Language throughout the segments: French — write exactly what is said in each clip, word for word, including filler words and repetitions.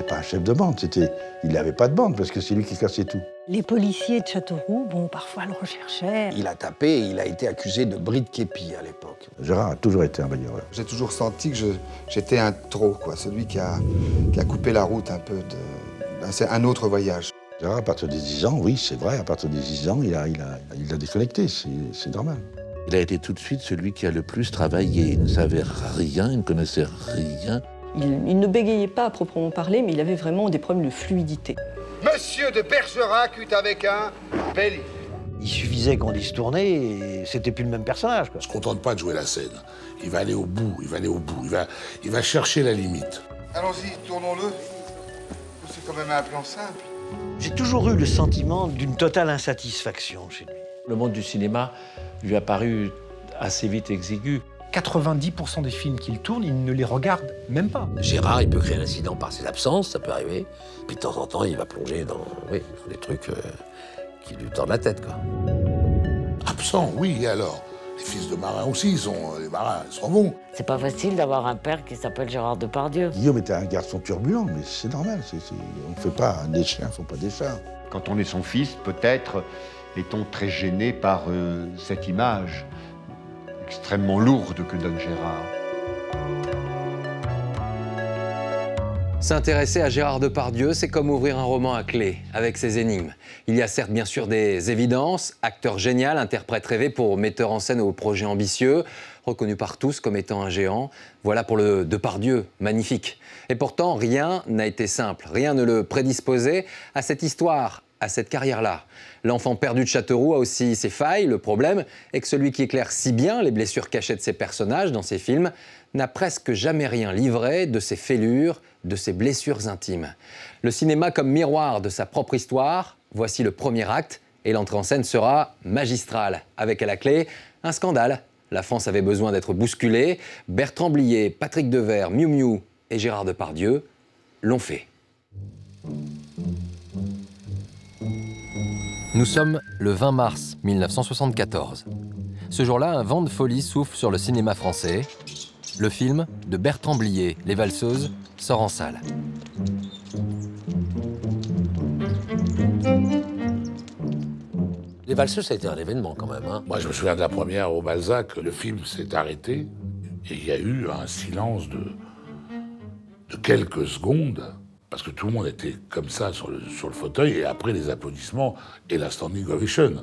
pas un chef de bande, c'était... il n'avait pas de bande, parce que c'est lui qui cassait tout. Les policiers de Châteauroux, bon, parfois le recherchaient. Il a tapé et il a été accusé de bris de képi à l'époque. Gérard a toujours été un bagarreur. J'ai toujours senti que j'étais un trop, quoi, celui qui a, qui a coupé la route un peu de... C'est un autre voyage. Gérard, à partir des dix ans, oui, c'est vrai, à partir des dix ans, il a, il a, il a déconnecté, c'est normal. Il a été tout de suite celui qui a le plus travaillé. Il ne savait rien, il ne connaissait rien. Il, il ne bégayait pas à proprement parler, mais il avait vraiment des problèmes de fluidité. Monsieur de Bergerac eut avec un bel idée. Il suffisait qu'on dise tourner et c'était plus le même personnage, quoi. Il ne se contente pas de jouer la scène. Il va aller au bout, il va aller au bout, il va, il va chercher la limite. Allons-y, tournons-le. C'est quand même un plan simple. J'ai toujours eu le sentiment d'une totale insatisfaction chez lui. Le monde du cinéma lui a paru assez vite exigu. quatre-vingt-dix pour cent des films qu'il tourne, il ne les regarde même pas. Gérard, il peut créer un incident par ses absences, ça peut arriver. Puis de temps en temps, il va plonger dans oui, des trucs euh, qui lui tordent la tête, quoi. Absent, oui, et alors? Les fils de marins aussi, ils sont, les marins, ils sont bons. C'est pas facile d'avoir un père qui s'appelle Gérard Depardieu. Guillaume était un garçon turbulent, mais c'est normal. C est, c est... On ne fait pas des chiens, ne font pas des chats. Quand on est son fils, peut-être est-on très gêné par euh, cette image extrêmement lourde que donne Gérard. S'intéresser à Gérard Depardieu, c'est comme ouvrir un roman à clé, avec ses énigmes. Il y a certes bien sûr des évidences, acteur génial, interprète rêvé pour metteur en scène aux projets ambitieux, reconnu par tous comme étant un géant. Voilà pour le Depardieu, magnifique. Et pourtant, rien n'a été simple, rien ne le prédisposait à cette histoire, à cette carrière-là. L'enfant perdu de Châteauroux a aussi ses failles. Le problème est que celui qui éclaire si bien les blessures cachées de ses personnages dans ses films n'a presque jamais rien livré de ses fêlures, de ses blessures intimes. Le cinéma comme miroir de sa propre histoire, voici le premier acte, et l'entrée en scène sera magistrale, avec à la clé un scandale. La France avait besoin d'être bousculée. Bertrand Blier, Patrick Devers, Miou Miou et Gérard Depardieu l'ont fait. Nous sommes le vingt mars mille neuf cent soixante-quatorze. Ce jour-là, un vent de folie souffle sur le cinéma français. Le film de Bertrand Blier, Les Valseuses, sort en salle. Les Valseuses, ça a été un événement quand même. Hein. Moi, je me souviens de la première au Balzac. Le film s'est arrêté et il y a eu un silence de, de quelques secondes. Parce que tout le monde était comme ça sur le, sur le fauteuil, et après les applaudissements et la standing ovation.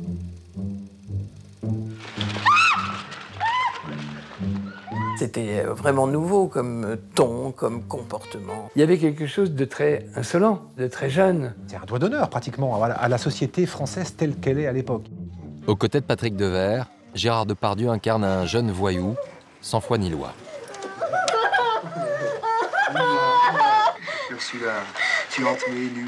C'était vraiment nouveau comme ton, comme comportement. Il y avait quelque chose de très insolent, de très jeune. C'est un doigt d'honneur pratiquement à la, à la société française telle qu'elle est à l'époque. Aux côtés de Patrick Devers, Gérard Depardieu incarne un jeune voyou, sans foi ni loi. Ursula, tu hantes mes nuits.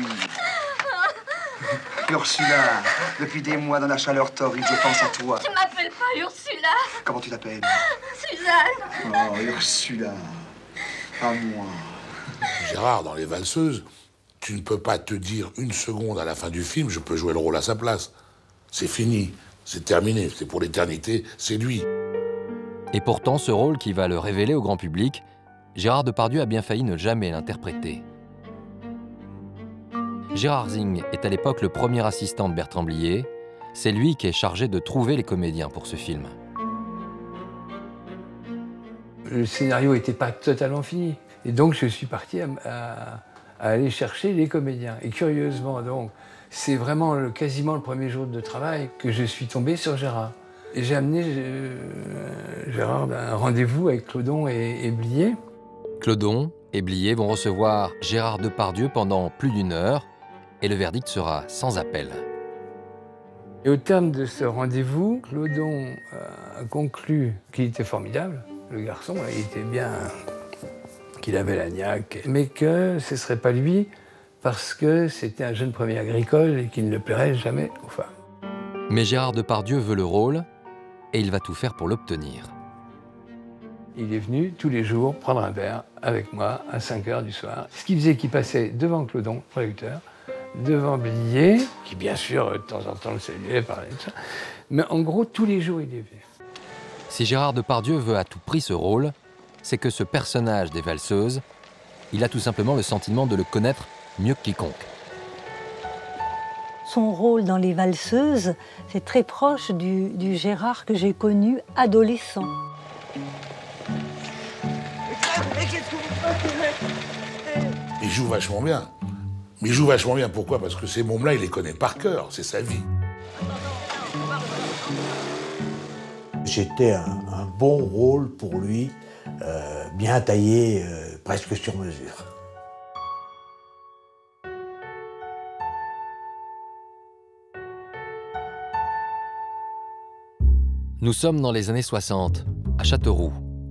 Ursula, depuis des mois dans la chaleur torride, je pense à toi. Tu m'appelles pas Ursula. Comment tu t'appelles? Suzanne. Oh, Ursula, à moi. Gérard, dans Les Valseuses, tu ne peux pas te dire une seconde à la fin du film, je peux jouer le rôle à sa place. C'est fini, c'est terminé, c'est pour l'éternité, c'est lui. Et pourtant, ce rôle qui va le révéler au grand public, Gérard Depardieu a bien failli ne jamais l'interpréter. Gérard Zing est à l'époque le premier assistant de Bertrand Blier. C'est lui qui est chargé de trouver les comédiens pour ce film. Le scénario n'était pas totalement fini. Et donc, je suis parti à, à, à aller chercher les comédiens. Et curieusement, donc, c'est vraiment le, quasiment le premier jour de travail que je suis tombé sur Gérard. Et j'ai amené euh, Gérard à un rendez-vous avec Clodon et, et Blier. Clodon et Blier vont recevoir Gérard Depardieu pendant plus d'une heure et le verdict sera sans appel. Et au terme de ce rendez-vous, Clodon a conclu qu'il était formidable, le garçon, il était bien, qu'il avait la niaque, mais que ce ne serait pas lui parce que c'était un jeune premier agricole et qu'il ne plairait jamais aux femmes. Mais Gérard Depardieu veut le rôle et il va tout faire pour l'obtenir. Il est venu tous les jours prendre un verre avec moi à cinq heures du soir. Ce qui faisait qu'il passait devant Clodon, producteur, devant Blier, qui bien sûr de temps en temps le saluait, parlait de ça. Mais en gros, tous les jours, il est venu. Si Gérard Depardieu veut à tout prix ce rôle, c'est que ce personnage des Valseuses Il a tout simplement le sentiment de le connaître mieux que quiconque. Son rôle dans Les Valseuses, c'est très proche du, du Gérard que j'ai connu adolescent. Il joue vachement bien. Mais il joue vachement bien, pourquoi? Parce que ces mômes-là, il les connaît par cœur, c'est sa vie. C'était un, un bon rôle pour lui, euh, bien taillé, euh, presque sur mesure. Nous sommes dans les années soixante, à Châteauroux.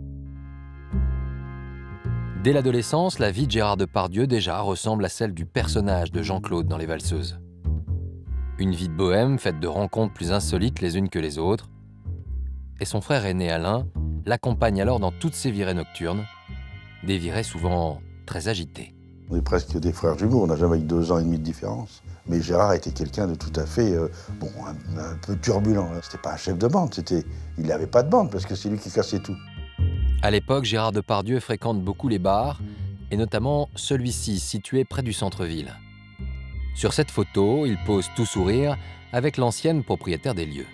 Dès l'adolescence, la vie de Gérard Depardieu déjà ressemble à celle du personnage de Jean-Claude dans Les Valseuses. Une vie de bohème faite de rencontres plus insolites les unes que les autres. Et son frère aîné Alain l'accompagne alors dans toutes ses virées nocturnes, des virées souvent très agitées. On est presque des frères jumeaux, on n'a jamais eu deux ans et demi de différence. Mais Gérard était quelqu'un de tout à fait, euh, bon, un, un peu turbulent. C'était pas un chef de bande, c'était, il n'avait pas de bande parce que c'est lui qui cassait tout. À l'époque, Gérard Depardieu fréquente beaucoup les bars, et notamment celui-ci situé près du centre-ville. Sur cette photo, il pose tout sourire avec l'ancienne propriétaire des lieux.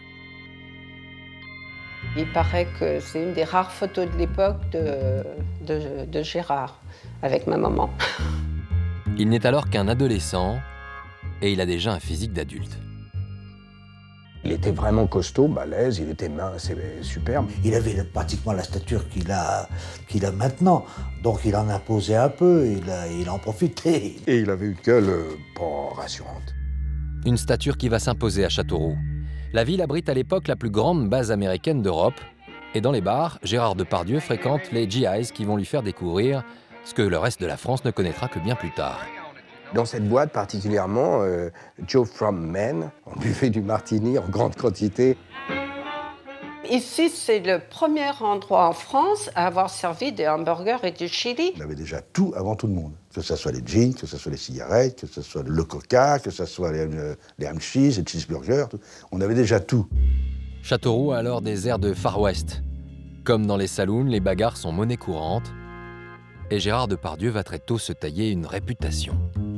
Il paraît que c'est une des rares photos de l'époque de, de, de Gérard, avec ma maman. Il n'est alors qu'un adolescent, et il a déjà un physique d'adulte. Il était vraiment costaud, balèze, il était mince et superbe. Il avait pratiquement la stature qu'il a, qu'il a maintenant, donc il en imposait un peu, il, a, il en profitait. Et il avait une gueule euh, pas rassurante. Une stature qui va s'imposer à Châteauroux. La ville abrite à l'époque la plus grande base américaine d'Europe, et dans les bars, Gérard Depardieu fréquente les G Is qui vont lui faire découvrir ce que le reste de la France ne connaîtra que bien plus tard. Dans cette boîte particulièrement, euh, Joe From Men, on buvait du martini en grande quantité. Ici, c'est le premier endroit en France à avoir servi des hamburgers et du chili. Il avait déjà tout avant tout le monde. Que ce soit les jeans, que ce soit les cigarettes, que ce soit le coca, que ce soit les, les ham cheese, les cheeseburgers. Tout. On avait déjà tout. Châteauroux a alors des airs de Far West. Comme dans les saloons, les bagarres sont monnaie courante. Et Gérard Depardieu va très tôt se tailler une réputation.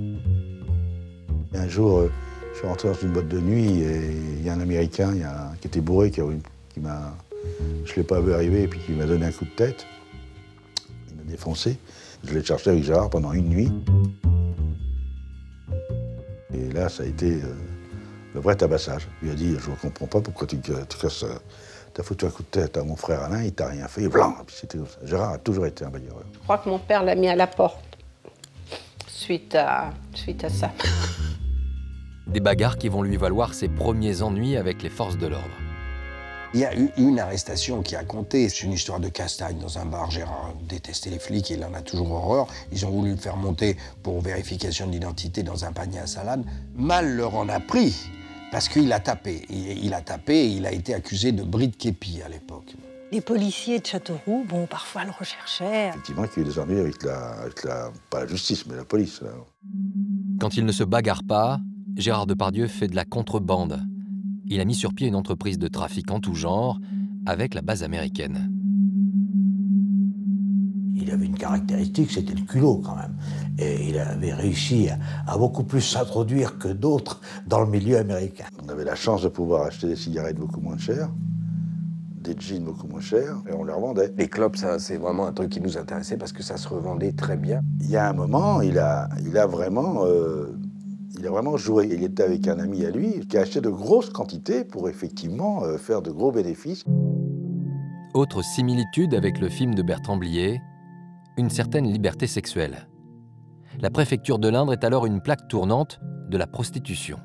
Un jour, euh, je suis rentré dans une boîte de nuit et il y a un Américain il y a, qui était bourré, qui, qui m'a... Je ne l'ai pas vu arriver et puis qui m'a donné un coup de tête. Il m'a défoncé. Je l'ai cherché avec Gérard pendant une nuit. Et là, ça a été euh, le vrai tabassage. Il a dit, je ne comprends pas pourquoi tu, tu casses... T'as foutu un coup de tête à mon frère Alain, il t'a rien fait, et blanc. Puis c'était comme ça. Gérard a toujours été un bagarreur. Je crois que mon père l'a mis à la porte suite à, suite à ça. Des bagarres qui vont lui valoir ses premiers ennuis avec les forces de l'ordre. Il y a eu une arrestation qui a compté. C'est une histoire de castagne dans un bar. Gérard détestait les flics, il en a toujours horreur. Ils ont voulu le faire monter pour vérification d'identité dans un panier à salade. Mal leur en a pris. Parce qu'il a tapé. Il, il a tapé et il a été accusé de bris de képi à l'époque. Les policiers de Châteauroux, bon, parfois le recherchaient. Effectivement, qu'il y a eu des ennuis avec la, avec la... pas la justice, mais la police. Là. Quand il ne se bagarre pas, Gérard Depardieu fait de la contrebande. Il a mis sur pied une entreprise de trafic en tout genre, avec la base américaine. Il avait une caractéristique, c'était le culot quand même. Et il avait réussi à, à beaucoup plus s'introduire que d'autres dans le milieu américain. On avait la chance de pouvoir acheter des cigarettes beaucoup moins chères, des jeans beaucoup moins chers, et on les revendait. Les clopes, ça, c'est vraiment un truc qui nous intéressait parce que ça se revendait très bien. Il y a un moment, il a, il a vraiment... Euh, Il a vraiment joué. Il était avec un ami à lui qui a acheté de grosses quantités pour effectivement euh, faire de gros bénéfices. Autre similitude avec le film de Bertrand Blier, une certaine liberté sexuelle. La préfecture de l'Indre est alors une plaque tournante de la prostitution.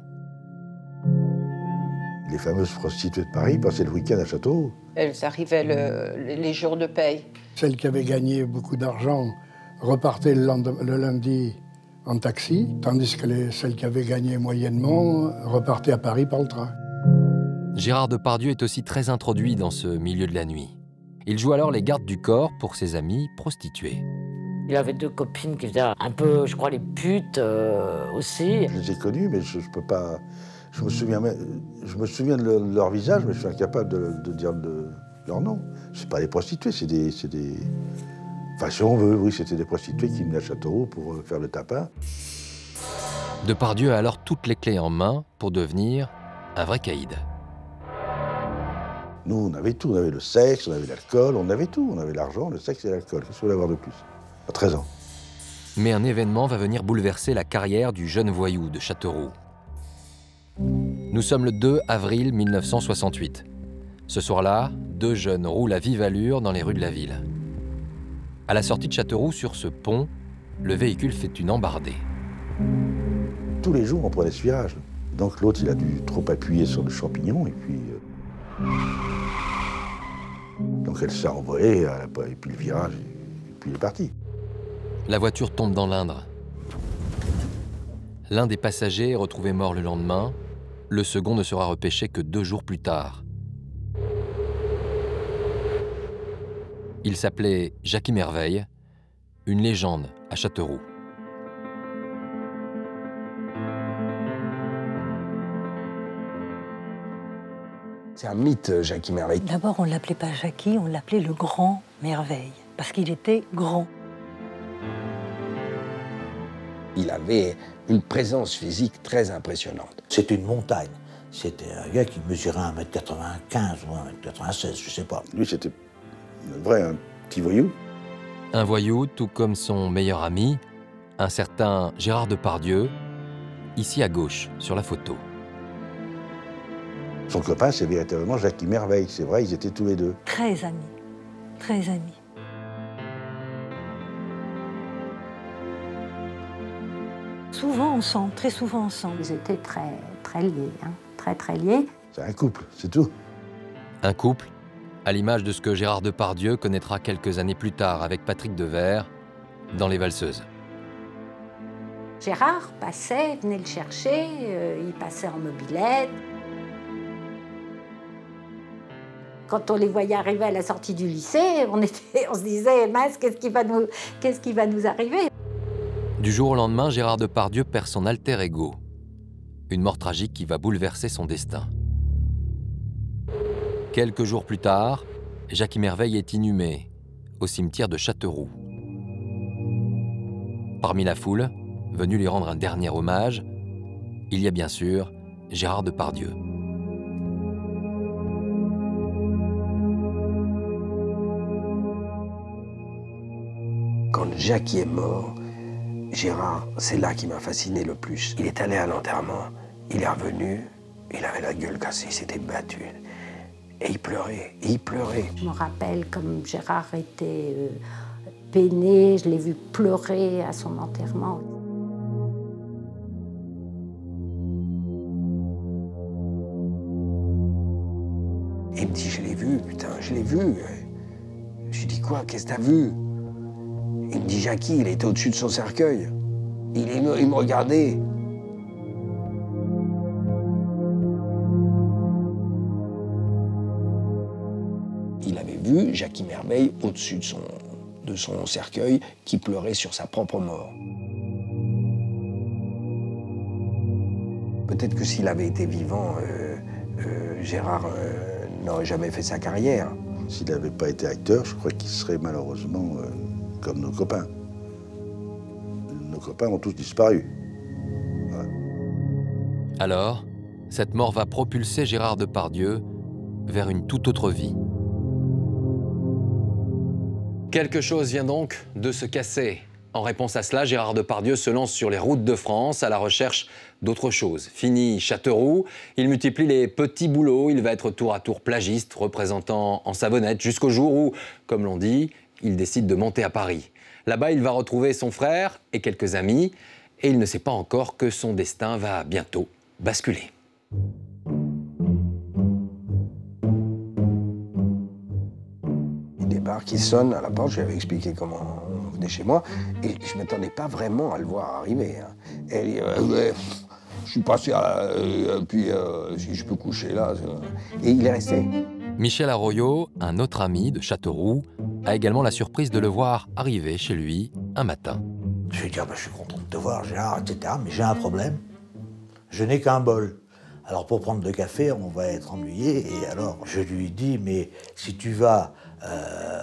Les fameuses prostituées de Paris passaient le week-end à Châteauroux. Elles arrivaient le, les jours de paye. Celles qui avaient gagné beaucoup d'argent repartaient le, lendemain, le lundi en taxi, tandis que les, celles qui avaient gagné moyennement repartaient à Paris par le train. Gérard Depardieu est aussi très introduit dans ce milieu de la nuit. Il joue alors les gardes du corps pour ses amis prostituées. Il avait deux copines qui faisaient un peu, je crois, les putes euh, aussi. Je les ai connues, mais je, je peux pas... Je me souviens, je me souviens de, le, de leur visage, mais je suis incapable de, de dire de, leur nom. C'est pas des prostituées, c'est des, c'est des, Enfin, si on veut, oui, c'était des prostituées qui venaient à Châteauroux pour euh, faire le tapin. Depardieu a alors toutes les clés en main pour devenir un vrai caïd. Nous, on avait tout. On avait le sexe, on avait l'alcool, on avait tout. On avait l'argent, le sexe et l'alcool. Qu'est-ce que vous voulez avoir de plus? À treize ans. Mais un événement va venir bouleverser la carrière du jeune voyou de Châteauroux. Nous sommes le deux avril mille neuf cent soixante-huit. Ce soir-là, deux jeunes roulent à vive allure dans les rues de la ville. À la sortie de Châteauroux, sur ce pont, le véhicule fait une embardée. Tous les jours, on prenait ce virage. Donc l'autre, il a dû trop appuyer sur le champignon, et puis... Euh... Donc elle s'est envolée, elle a pas... et puis le virage, et puis il est parti. La voiture tombe dans l'Indre. L'un des passagers est retrouvé mort le lendemain. Le second ne sera repêché que deux jours plus tard. Il s'appelait Jackie Merveille, une légende à Châteauroux. C'est un mythe, Jackie Merveille. D'abord, on ne l'appelait pas Jackie, on l'appelait le Grand Merveille, parce qu'il était grand. Il avait une présence physique très impressionnante. C'est une montagne. C'était un gars qui mesurait un mètre quatre-vingt-quinze ou un mètre quatre-vingt-seize, je ne sais pas. Lui, c'était un vrai un petit voyou. Un voyou, tout comme son meilleur ami, un certain Gérard Depardieu, ici à gauche, sur la photo. Son copain, c'est véritablement Jackie Merveille. C'est vrai, ils étaient tous les deux. Très amis, très amis. Souvent ensemble, très souvent ensemble. Ils étaient très, très liés, hein, très, très liés. C'est un couple, c'est tout. Un couple, à l'image de ce que Gérard Depardieu connaîtra quelques années plus tard avec Patrick Devers dans Les Valseuses. Gérard passait, venait le chercher, euh, il passait en mobilette. Quand on les voyait arriver à la sortie du lycée, on, était, on se disait, mince, qu'est-ce qui va nous, qu'est-ce qui va nous arriver? Du jour au lendemain, Gérard Depardieu perd son alter ego. Une mort tragique qui va bouleverser son destin. Quelques jours plus tard, Jackie Merveille est inhumé au cimetière de Châteauroux. Parmi la foule, venu lui rendre un dernier hommage, il y a bien sûr Gérard Depardieu. Quand Jackie est mort, Gérard, c'est là qui m'a fasciné le plus. Il est allé à l'enterrement, il est revenu, il avait la gueule cassée, il s'était battu. Et il pleurait, et il pleurait. Je me rappelle comme Gérard était euh, peiné, je l'ai vu pleurer à son enterrement. Et il me dit, je l'ai vu, putain, je l'ai vu. Je lui dis, quoi, qu'est-ce que t'as vu? Il me dit, Jackie, il était au-dessus de son cercueil. Il, il, me, il me regardait. Il avait vu Jackie Merveille au-dessus de son, de son cercueil qui pleurait sur sa propre mort. Peut-être que s'il avait été vivant, euh, euh, Gérard euh, n'aurait jamais fait sa carrière. S'il n'avait pas été acteur, je crois qu'il serait malheureusement euh, comme nos copains. Nos copains ont tous disparu. Voilà. Alors, cette mort va propulser Gérard Depardieu vers une toute autre vie. Quelque chose vient donc de se casser. En réponse à cela, Gérard Depardieu se lance sur les routes de France à la recherche d'autre chose. Fini Châteauroux, il multiplie les petits boulots, il va être tour à tour plagiste, représentant en savonnette, jusqu'au jour où, comme l'on dit, il décide de monter à Paris. Là-bas, il va retrouver son frère et quelques amis, et il ne sait pas encore que son destin va bientôt basculer. Il débarque, il sonne à la porte, je lui avais expliqué comment on venait chez moi, et je ne m'attendais pas vraiment à le voir arriver. Hein. Et elle dit, euh, ouais, je suis passé à euh, puis euh, si je peux coucher là. Et il est resté. Michel Arroyo, un autre ami de Châteauroux, a également la surprise de le voir arriver chez lui un matin. Je lui ai dit, ah ben, je suis content de te voir, Gérard, et cetera, mais j'ai un problème. Je n'ai qu'un bol. Alors pour prendre le café, on va être ennuyé. Et alors je lui dis, mais si tu vas euh,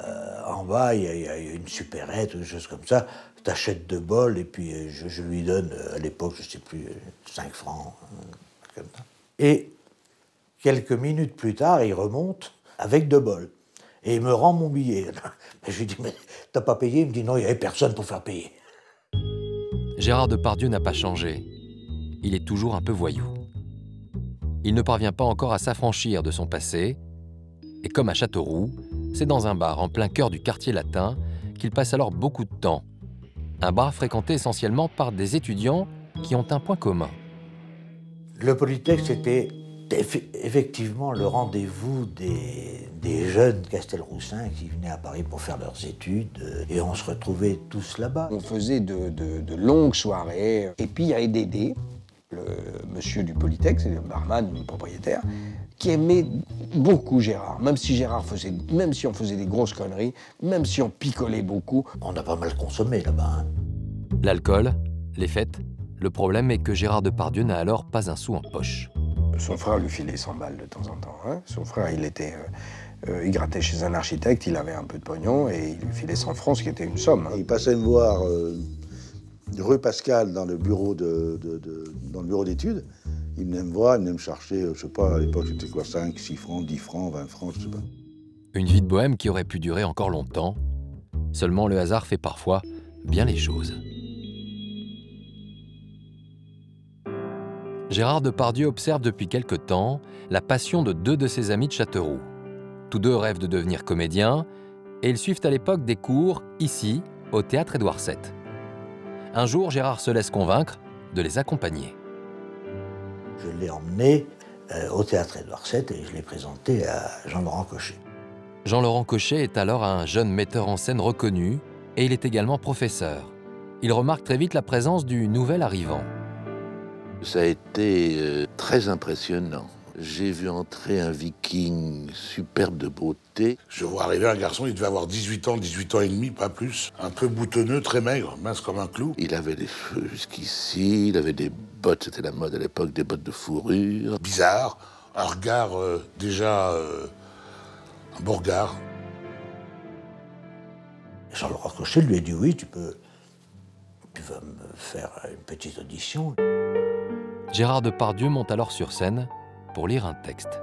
en bas, il y, y a une supérette ou des choses comme ça. T'achètes deux bols et puis je, je lui donne, à l'époque, je ne sais plus, cinq francs. Comme ça. Et quelques minutes plus tard, il remonte avec deux bols. Et il me rend mon billet. Je lui dis, mais t'as pas payé? Il me dit, non, il n'y avait personne pour faire payer. Gérard Depardieu n'a pas changé. Il est toujours un peu voyou. Il ne parvient pas encore à s'affranchir de son passé. Et comme à Châteauroux, c'est dans un bar en plein cœur du quartier latin qu'il passe alors beaucoup de temps. Un bar fréquenté essentiellement par des étudiants qui ont un point commun. Le Polytech, c'était effectivement le rendez-vous des, des jeunes castelroussins qui venaient à Paris pour faire leurs études, et on se retrouvait tous là-bas. On faisait de, de, de longues soirées, et puis il y avait Dédé, le monsieur du Polytech, c'est le barman, le propriétaire, qui aimait beaucoup Gérard, même si Gérard faisait, même si on faisait des grosses conneries, même si on picolait beaucoup. On a pas mal consommé là-bas. Hein. L'alcool, les fêtes, le problème est que Gérard Depardieu n'a alors pas un sou en poche. Son frère lui filait cent balles de temps en temps. Hein. Son frère, il était, euh, euh, il grattait chez un architecte, il avait un peu de pognon et il lui filait cent francs, ce qui était une somme. Hein. Il passait me voir euh, rue Pascal dans le bureau de, de, de dans le bureau d'études. Il venait me voir, il venait me chercher, je sais pas, à l'époque c'était quoi, cinq, six francs, dix francs, vingt francs, je sais pas. Une vie de bohème qui aurait pu durer encore longtemps. Seulement le hasard fait parfois bien les choses. Gérard Depardieu observe depuis quelque temps la passion de deux de ses amis de Châteauroux. Tous deux rêvent de devenir comédiens et ils suivent à l'époque des cours ici, au théâtre Édouard sept. Un jour, Gérard se laisse convaincre de les accompagner. Je l'ai emmené euh, au théâtre Édouard sept et je l'ai présenté à Jean-Laurent Cochet. Jean-Laurent Cochet est alors un jeune metteur en scène reconnu et il est également professeur. Il remarque très vite la présence du nouvel arrivant. Ça a été euh, très impressionnant. J'ai vu entrer un viking superbe de beauté. Je vois arriver un garçon, il devait avoir dix-huit ans, dix-huit ans et demi, pas plus. Un peu boutonneux, très maigre, mince comme un clou. Il avait des cheveux jusqu'ici, il avait des bottes, c'était la mode à l'époque, des bottes de fourrure. Bizarre, un regard euh, déjà... Euh, un beau regard. Jean-Laurent Cochet lui a dit, oui, tu peux... Tu vas me faire une petite audition. Gérard Depardieu monte alors sur scène pour lire un texte.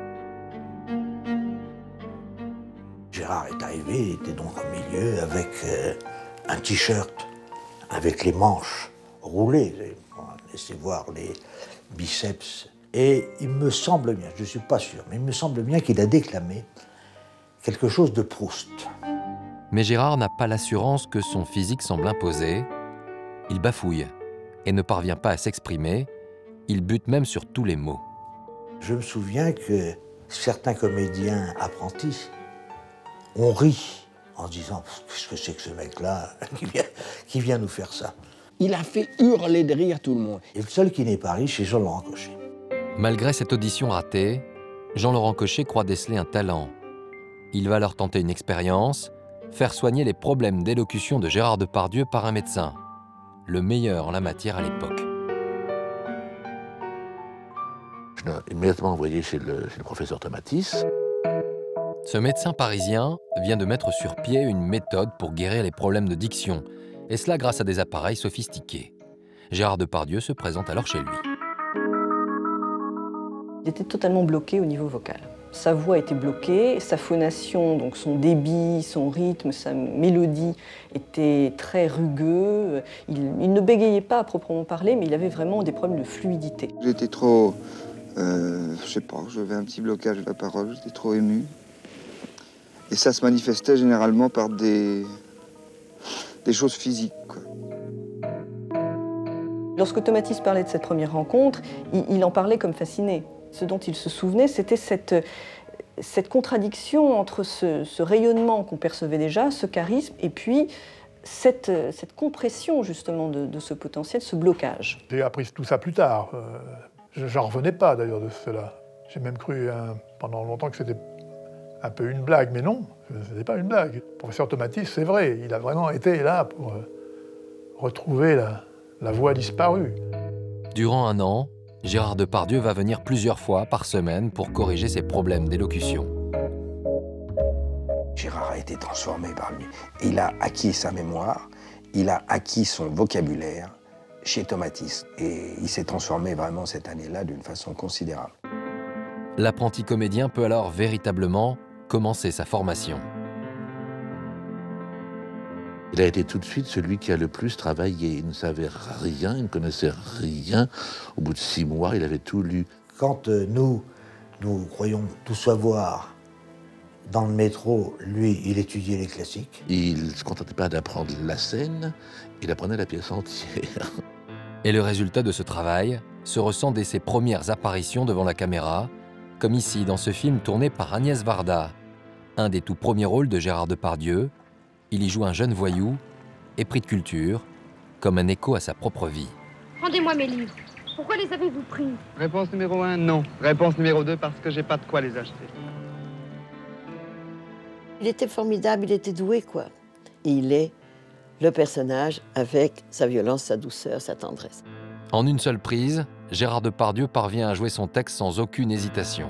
Gérard est arrivé, il était donc au milieu avec euh, un t-shirt avec les manches roulées. Laissez voir les biceps. Et il me semble bien, je ne suis pas sûr, mais il me semble bien qu'il a déclamé quelque chose de Proust. Mais Gérard n'a pas l'assurance que son physique semble imposer. Il bafouille et ne parvient pas à s'exprimer. Il bute même sur tous les mots. Je me souviens que certains comédiens apprentis ont ri en se disant « Qu'est-ce que c'est que ce mec-là qui vient, qui vient nous faire ça ?» Il a fait hurler de rire tout le monde. Et le seul qui n'est pas ri, c'est Jean-Laurent Cochet. Malgré cette audition ratée, Jean-Laurent Cochet croit déceler un talent. Il va alors tenter une expérience, faire soigner les problèmes d'élocution de Gérard Depardieu par un médecin, le meilleur en la matière à l'époque. Je l'ai immédiatement envoyé chez le, chez le professeur Tomatis. Ce médecin parisien vient de mettre sur pied une méthode pour guérir les problèmes de diction, et cela grâce à des appareils sophistiqués. Gérard Depardieu se présente alors chez lui. Il était totalement bloqué au niveau vocal. Sa voix était bloquée, sa phonation, donc son débit, son rythme, sa mélodie était très rugueux. Il, il ne bégayait pas à proprement parler, mais il avait vraiment des problèmes de fluidité. J'étais trop... Euh, je sais pas, j'avais un petit blocage de la parole, j'étais trop ému. Et ça se manifestait généralement par des, des choses physiques, quoi. Lorsque Tomatis parlait de cette première rencontre, il, il en parlait comme fasciné. Ce dont il se souvenait, c'était cette, cette contradiction entre ce, ce rayonnement qu'on percevait déjà, ce charisme, et puis cette, cette compression justement de, de ce potentiel, ce blocage. J'ai appris tout ça plus tard. Euh, J'en revenais pas d'ailleurs de cela. J'ai même cru hein, pendant longtemps que c'était un peu une blague, mais non, ce n'était pas une blague. Le professeur Tomatis, c'est vrai, il a vraiment été là pour euh, retrouver la, la voix disparue. Durant un an, Gérard Depardieu va venir plusieurs fois par semaine pour corriger ses problèmes d'élocution. Gérard a été transformé par lui. Il a acquis sa mémoire, il a acquis son vocabulaire chez Tomatis. Et il s'est transformé vraiment cette année-là d'une façon considérable. L'apprenti comédien peut alors véritablement commencer sa formation. Il a été tout de suite celui qui a le plus travaillé. Il ne savait rien, il ne connaissait rien. Au bout de six mois, il avait tout lu. Quand euh, nous, nous croyons tout savoir dans le métro, lui, il étudiait les classiques. Il ne se contentait pas d'apprendre la scène, il apprenait la pièce entière. Et le résultat de ce travail se ressent dès ses premières apparitions devant la caméra, comme ici dans ce film tourné par Agnès Varda. Un des tout premiers rôles de Gérard Depardieu, il y joue un jeune voyou, épris de culture, comme un écho à sa propre vie. Rendez-moi mes livres. Pourquoi les avez-vous pris? Réponse numéro un, non. Réponse numéro deux, parce que j'ai pas de quoi les acheter. Il était formidable, il était doué, quoi. Et il est le personnage avec sa violence, sa douceur, sa tendresse. En une seule prise, Gérard Depardieu parvient à jouer son texte sans aucune hésitation.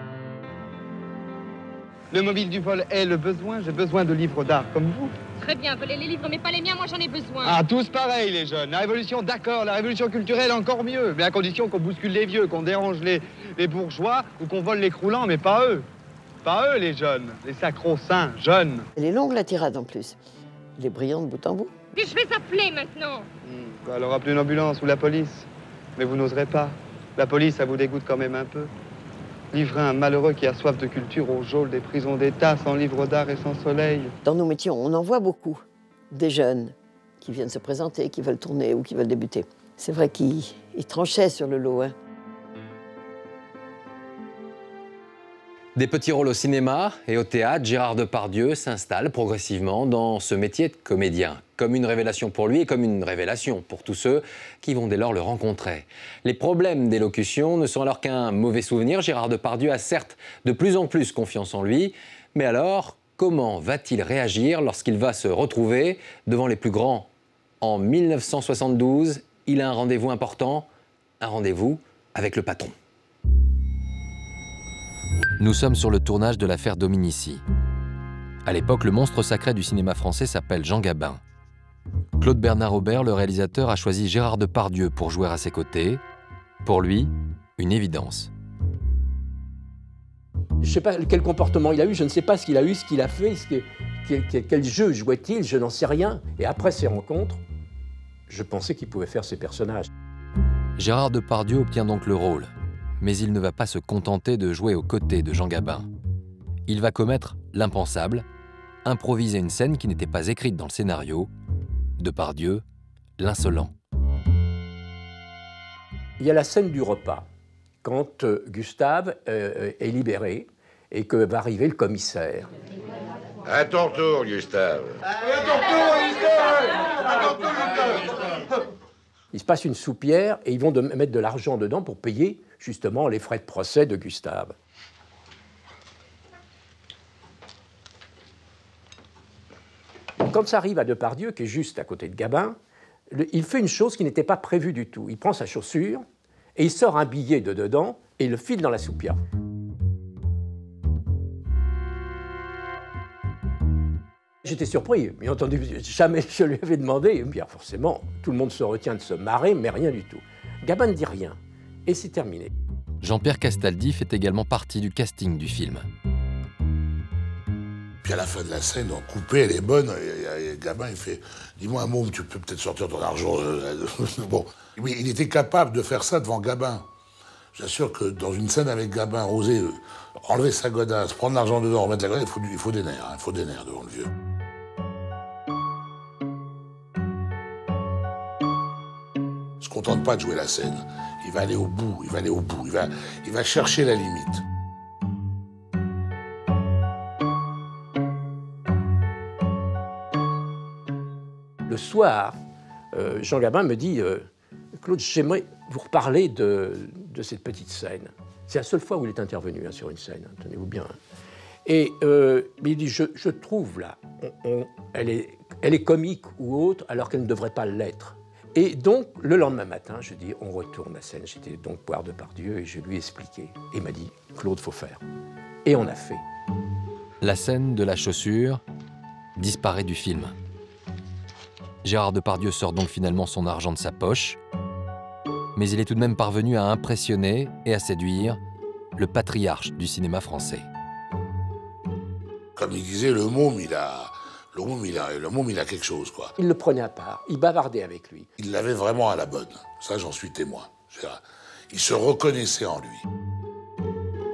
Le mobile du vol est le besoin. J'ai besoin de livres d'art comme vous. Très bien, volez les livres, mais pas les miens, moi j'en ai besoin. Ah, tous pareils, les jeunes. La révolution, d'accord. La révolution culturelle, encore mieux. Mais à condition qu'on bouscule les vieux, qu'on dérange les, les bourgeois ou qu'on vole les croulants, mais pas eux. Pas eux, les jeunes. Les sacro-saints jeunes. Elle est longue, la tirade, en plus. Elle est brillante de bout en bout. Puis je vais appeler maintenant. Hmm, quoi, alors appelez une ambulance ou la police. Mais vous n'oserez pas. La police, ça vous dégoûte quand même un peu. Livrer un malheureux qui a soif de culture aux geôles des prisons d'État, sans livre d'art et sans soleil. Dans nos métiers, on en voit beaucoup. Des jeunes qui viennent se présenter, qui veulent tourner ou qui veulent débuter. C'est vrai qu'ils tranchaient sur le lot, hein. Des petits rôles au cinéma et au théâtre, Gérard Depardieu s'installe progressivement dans ce métier de comédien, comme une révélation pour lui et comme une révélation pour tous ceux qui vont dès lors le rencontrer. Les problèmes d'élocution ne sont alors qu'un mauvais souvenir. Gérard Depardieu a certes de plus en plus confiance en lui, mais alors comment va-t-il réagir lorsqu'il va se retrouver devant les plus grands? En mille neuf cent soixante-douze, il a un rendez-vous important, un rendez-vous avec le patron. Nous sommes sur le tournage de l'affaire Dominici. À l'époque, le monstre sacré du cinéma français s'appelle Jean Gabin. Claude Bernard Aubert, le réalisateur, a choisi Gérard Depardieu pour jouer à ses côtés. Pour lui, une évidence. Je ne sais pas quel comportement il a eu, je ne sais pas ce qu'il a eu, ce qu'il a fait, ce que, quel, quel jeu jouait-il, je n'en sais rien. Et après ces rencontres, je pensais qu'il pouvait faire ces personnages. Gérard Depardieu obtient donc le rôle. Mais il ne va pas se contenter de jouer aux côtés de Jean Gabin. Il va commettre l'impensable, improviser une scène qui n'était pas écrite dans le scénario. Depardieu, l'insolent. Il y a la scène du repas, quand euh, Gustave euh, est libéré et que va arriver le commissaire. À ton tour, Gustave. À ton tour, Gustave. À ton tour, Gustave. Il se passe une soupière et ils vont de mettre de l'argent dedans pour payer justement les frais de procès de Gustave. Quand ça arrive à Depardieu, qui est juste à côté de Gabin, le, il fait une chose qui n'était pas prévue du tout. Il prend sa chaussure et il sort un billet de dedans et il le file dans la soupière. J'étais surpris, bien entendu, jamais je lui avais demandé. Bien forcément, tout le monde se retient de se marrer, mais rien du tout. Gabin ne dit rien, et c'est terminé. Jean-Pierre Castaldi fait également partie du casting du film. Puis à la fin de la scène, on coupait, elle est bonne, et, et, et Gabin, il fait « Dis-moi un mot, tu peux peut-être sortir ton argent. » Bon, oui, il était capable de faire ça devant Gabin. J'assure que dans une scène avec Gabin, oser euh, enlever sa godasse, prendre l'argent dedans, remettre la godasse, il faut, il faut des nerfs, hein, il faut des nerfs devant le vieux. Il se contente pas de jouer la scène. Il va aller au bout, il va aller au bout, il va, il va chercher la limite. Le soir, euh, Jean Gabin me dit euh, « Claude, j'aimerais vous reparler de, de cette petite scène. » C'est la seule fois où il est intervenu hein, sur une scène, hein, tenez-vous bien. Et euh, il dit je, « Je trouve là, on, on, elle, est, elle est comique ou autre alors qu'elle ne devrait pas l'être. » Et donc, le lendemain matin, je dis, on retourne la scène. J'étais donc voir Depardieu et je lui ai expliqué. Et il m'a dit, Claude, faut faire. Et on a fait. La scène de la chaussure disparaît du film. Gérard Depardieu sort donc finalement son argent de sa poche, mais il est tout de même parvenu à impressionner et à séduire le patriarche du cinéma français. Comme il disait, le môme, il a, le môme, il a, le môme, il a quelque chose, quoi. Il le prenait à part, il bavardait avec lui. Il l'avait vraiment à la bonne. Ça, j'en suis témoin. Il se reconnaissait en lui.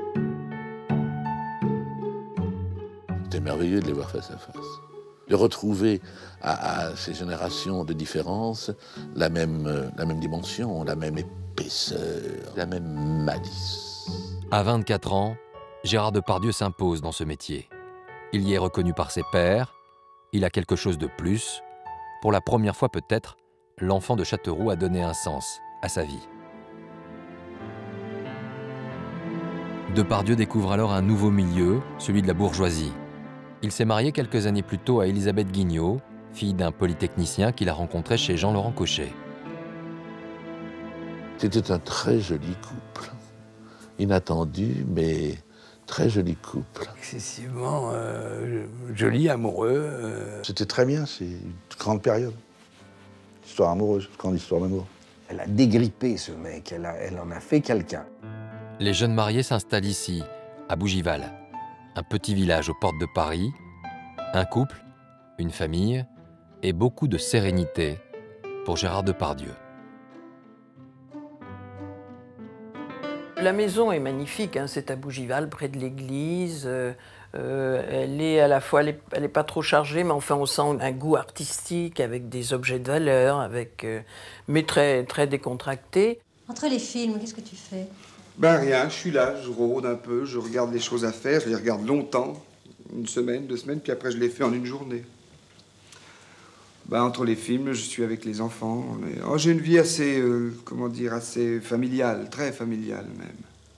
C'était merveilleux de les voir face à face. De retrouver à, à ces générations de différence la même, la même dimension, la même épaisseur, la même malice. À vingt-quatre ans, Gérard Depardieu s'impose dans ce métier. Il y est reconnu par ses pairs, il a quelque chose de plus. Pour la première fois peut-être, l'enfant de Châteauroux a donné un sens à sa vie. Depardieu découvre alors un nouveau milieu, celui de la bourgeoisie. Il s'est marié quelques années plus tôt à Élisabeth Guignot, fille d'un polytechnicien qu'il a rencontré chez Jean-Laurent Cochet. C'était un très joli couple. Inattendu, mais très joli couple. Excessivement euh, joli, amoureux. Euh... C'était très bien, c'est une grande période. Histoire amoureuse, grande histoire d'amour. Elle a dégrippé ce mec, elle, a, elle en a fait quelqu'un. Les jeunes mariés s'installent ici, à Bougival, un petit village aux portes de Paris, un couple, une famille et beaucoup de sérénité pour Gérard Depardieu. La maison est magnifique, hein, c'est à Bougival, près de l'église. Euh, euh, elle est à la fois, elle n'est pas trop chargée, mais enfin on sent un goût artistique avec des objets de valeur, avec, euh, mais très, très décontracté. Entre les films, qu'est-ce que tu fais? Ben rien, je suis là, je rôde un peu, je regarde les choses à faire, je les regarde longtemps, une semaine, deux semaines, puis après je les fais en une journée. Ben, entre les films, je suis avec les enfants. Mais... Oh, j'ai une vie assez, euh, comment dire, assez familiale, très familiale même.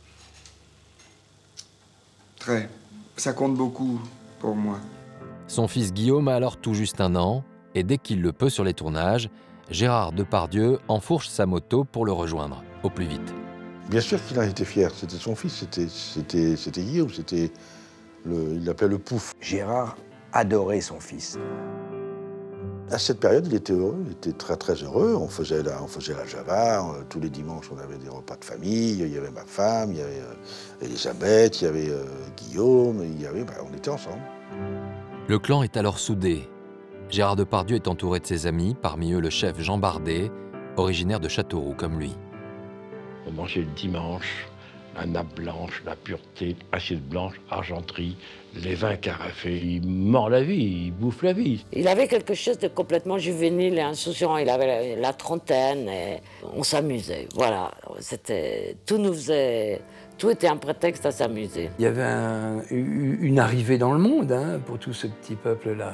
Très. Ça compte beaucoup pour moi. Son fils Guillaume a alors tout juste un an, et dès qu'il le peut sur les tournages, Gérard Depardieu enfourche sa moto pour le rejoindre, au plus vite. Bien sûr qu'il en était fier, c'était son fils, c'était, c'était, c'était Guillaume, c'était le, il l'appelait le Pouf. Gérard adorait son fils. À cette période, il était heureux, il était très très heureux. On faisait la, on faisait la Java, euh, tous les dimanches on avait des repas de famille, il y avait ma femme, il y avait euh, Elisabeth, il y avait euh, Guillaume, il y avait, bah, on était ensemble. Le clan est alors soudé. Gérard Depardieu est entouré de ses amis, parmi eux le chef Jean Bardet, originaire de Châteauroux comme lui. On mangeait le dimanche, la nappe blanche, la pureté, assiette blanche, argenterie, les vins carafés. Il mord la vie, il bouffe la vie. Il avait quelque chose de complètement juvénile et insouciant. Il avait la, la trentaine et on s'amusait. Voilà, c'était, tout nous faisait, tout était un prétexte à s'amuser. Il y avait un, une arrivée dans le monde hein, pour tout ce petit peuple-là.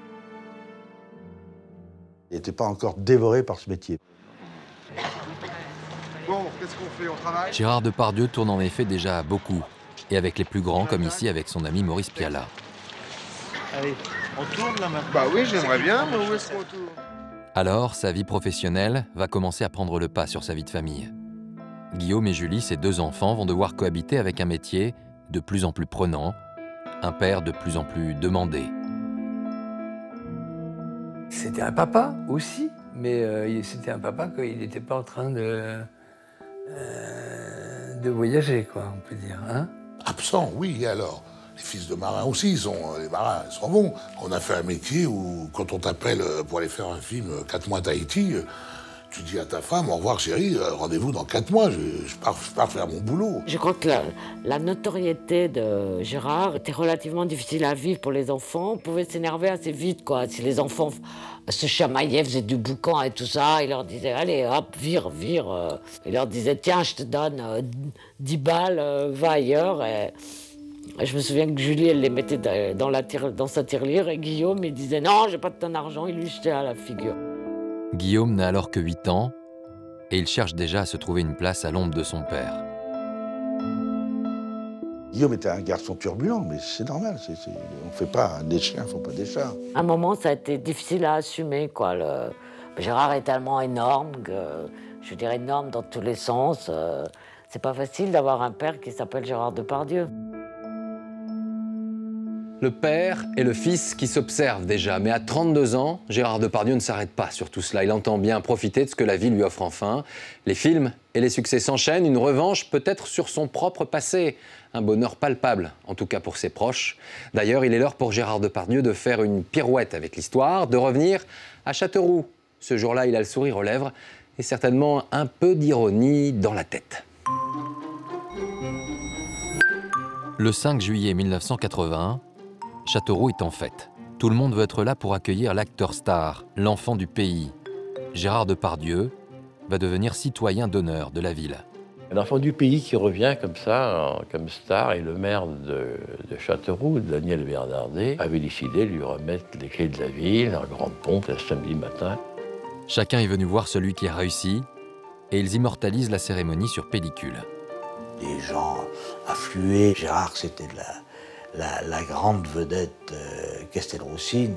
Il n'était pas encore dévoré par ce métier. Bon, qu'est-ce qu'on fait? On travaille? Gérard Depardieu tourne en effet déjà beaucoup, et avec les plus grands, comme ici avec son ami Maurice Pialat. Allez, on tourne là maintenant? Bah oui, j'aimerais bien, mais où est-ce qu'on tourne? Alors, sa vie professionnelle va commencer à prendre le pas sur sa vie de famille. Guillaume et Julie, ses deux enfants, vont devoir cohabiter avec un métier de plus en plus prenant, un père de plus en plus demandé. C'était un papa aussi, mais euh, c'était un papa qu'il n'était pas en train de... Euh, de voyager, quoi, on peut dire. Hein? Absent, oui, alors. Les fils de marins aussi, ils sont, les marins ils sont bons. On a fait un métier où, quand on t'appelle pour aller faire un film quatre mois à Tahiti, tu dis à ta femme, au revoir chérie, rendez-vous dans quatre mois, je, je, pars, je pars faire mon boulot. Je crois que la, la notoriété de Gérard était relativement difficile à vivre pour les enfants. On pouvait s'énerver assez vite, quoi. Si les enfants se chamaillaient, faisaient du boucan et tout ça, il leur disait, allez, hop, vire, vire. Il leur disait, tiens, je te donne dix balles, va ailleurs. Et... Je me souviens que Julie, elle les mettait dans, la tire, dans sa tirelire, et Guillaume, il disait, non, j'ai pas de ton argent, il lui jetait à la figure. Guillaume n'a alors que huit ans, et il cherche déjà à se trouver une place à l'ombre de son père. Guillaume était un garçon turbulent, mais c'est normal. C'est, c'est, on ne fait pas des chiens, il ne faut pas des chats. À un moment, ça a été difficile à assumer, quoi. Le... Gérard est tellement énorme, que, je veux dire énorme dans tous les sens. Euh, c'est pas facile d'avoir un père qui s'appelle Gérard Depardieu. Le père et le fils qui s'observent déjà, mais à trente-deux ans, Gérard Depardieu ne s'arrête pas sur tout cela. Il entend bien profiter de ce que la vie lui offre enfin. Les films et les succès s'enchaînent, une revanche peut-être sur son propre passé. Un bonheur palpable, en tout cas pour ses proches. D'ailleurs, il est l'heure pour Gérard Depardieu de faire une pirouette avec l'histoire, de revenir à Châteauroux. Ce jour-là, il a le sourire aux lèvres et certainement un peu d'ironie dans la tête. Le cinq juillet mille neuf cent quatre-vingts, Châteauroux est en fête. Tout le monde veut être là pour accueillir l'acteur star, l'enfant du pays. Gérard Depardieu va devenir citoyen d'honneur de la ville. L'enfant du pays qui revient comme ça, comme star, et le maire de, de Châteauroux, Daniel Bernardet, avait décidé de lui remettre les clés de la ville en grande pompe le samedi matin. Chacun est venu voir celui qui a réussi et ils immortalisent la cérémonie sur pellicule. Les gens affluaient. Gérard, c'était la, la, la grande vedette euh, Castelroussine.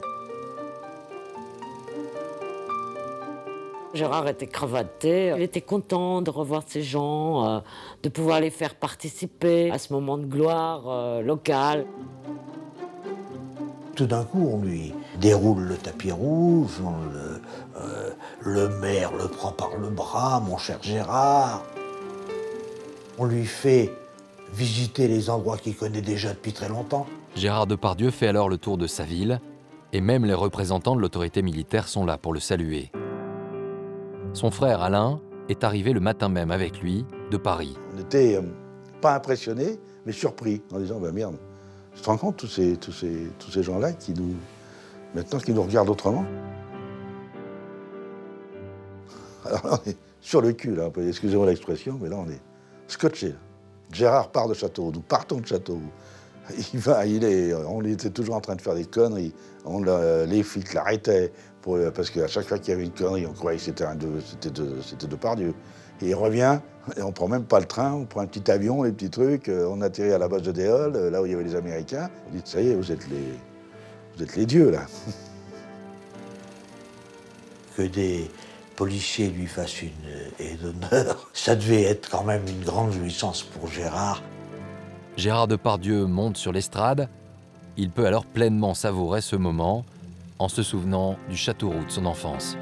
Gérard était cravaté, il était content de revoir ces gens, euh, de pouvoir les faire participer à ce moment de gloire euh, local. Tout d'un coup, on lui déroule le tapis rouge, on le, euh, le maire le prend par le bras, mon cher Gérard. On lui fait visiter les endroits qu'il connaît déjà depuis très longtemps. Gérard Depardieu fait alors le tour de sa ville et même les représentants de l'autorité militaire sont là pour le saluer. Son frère Alain est arrivé le matin même avec lui de Paris. On n'était euh, pas impressionnés, mais surpris, en disant bah, « merde, tu te rends compte tous ces, tous ces, tous ces gens-là qui nous, maintenant qui nous regardent autrement ?» Alors là, on est sur le cul, là, excusez-moi l'expression, mais là on est scotché. Là. Gérard part de Châteauroux, nous partons de Châteauroux. Il va, il est, on était toujours en train de faire des conneries. On, les flics l'arrêtaient pour, parce qu'à chaque fois qu'il y avait une connerie, on croyait que c'était de, de, Depardieu. Et il revient, et on prend même pas le train, on prend un petit avion, les petits trucs, on atterrit à la base de Déol, là où il y avait les Américains. On dit, ça y est, vous êtes les, vous êtes les dieux, là. Que des policiers lui fassent une haie d'honneur, ça devait être quand même une grande jouissance pour Gérard. Gérard Depardieu monte sur l'estrade. Il peut alors pleinement savourer ce moment en se souvenant du Châteauroux de son enfance.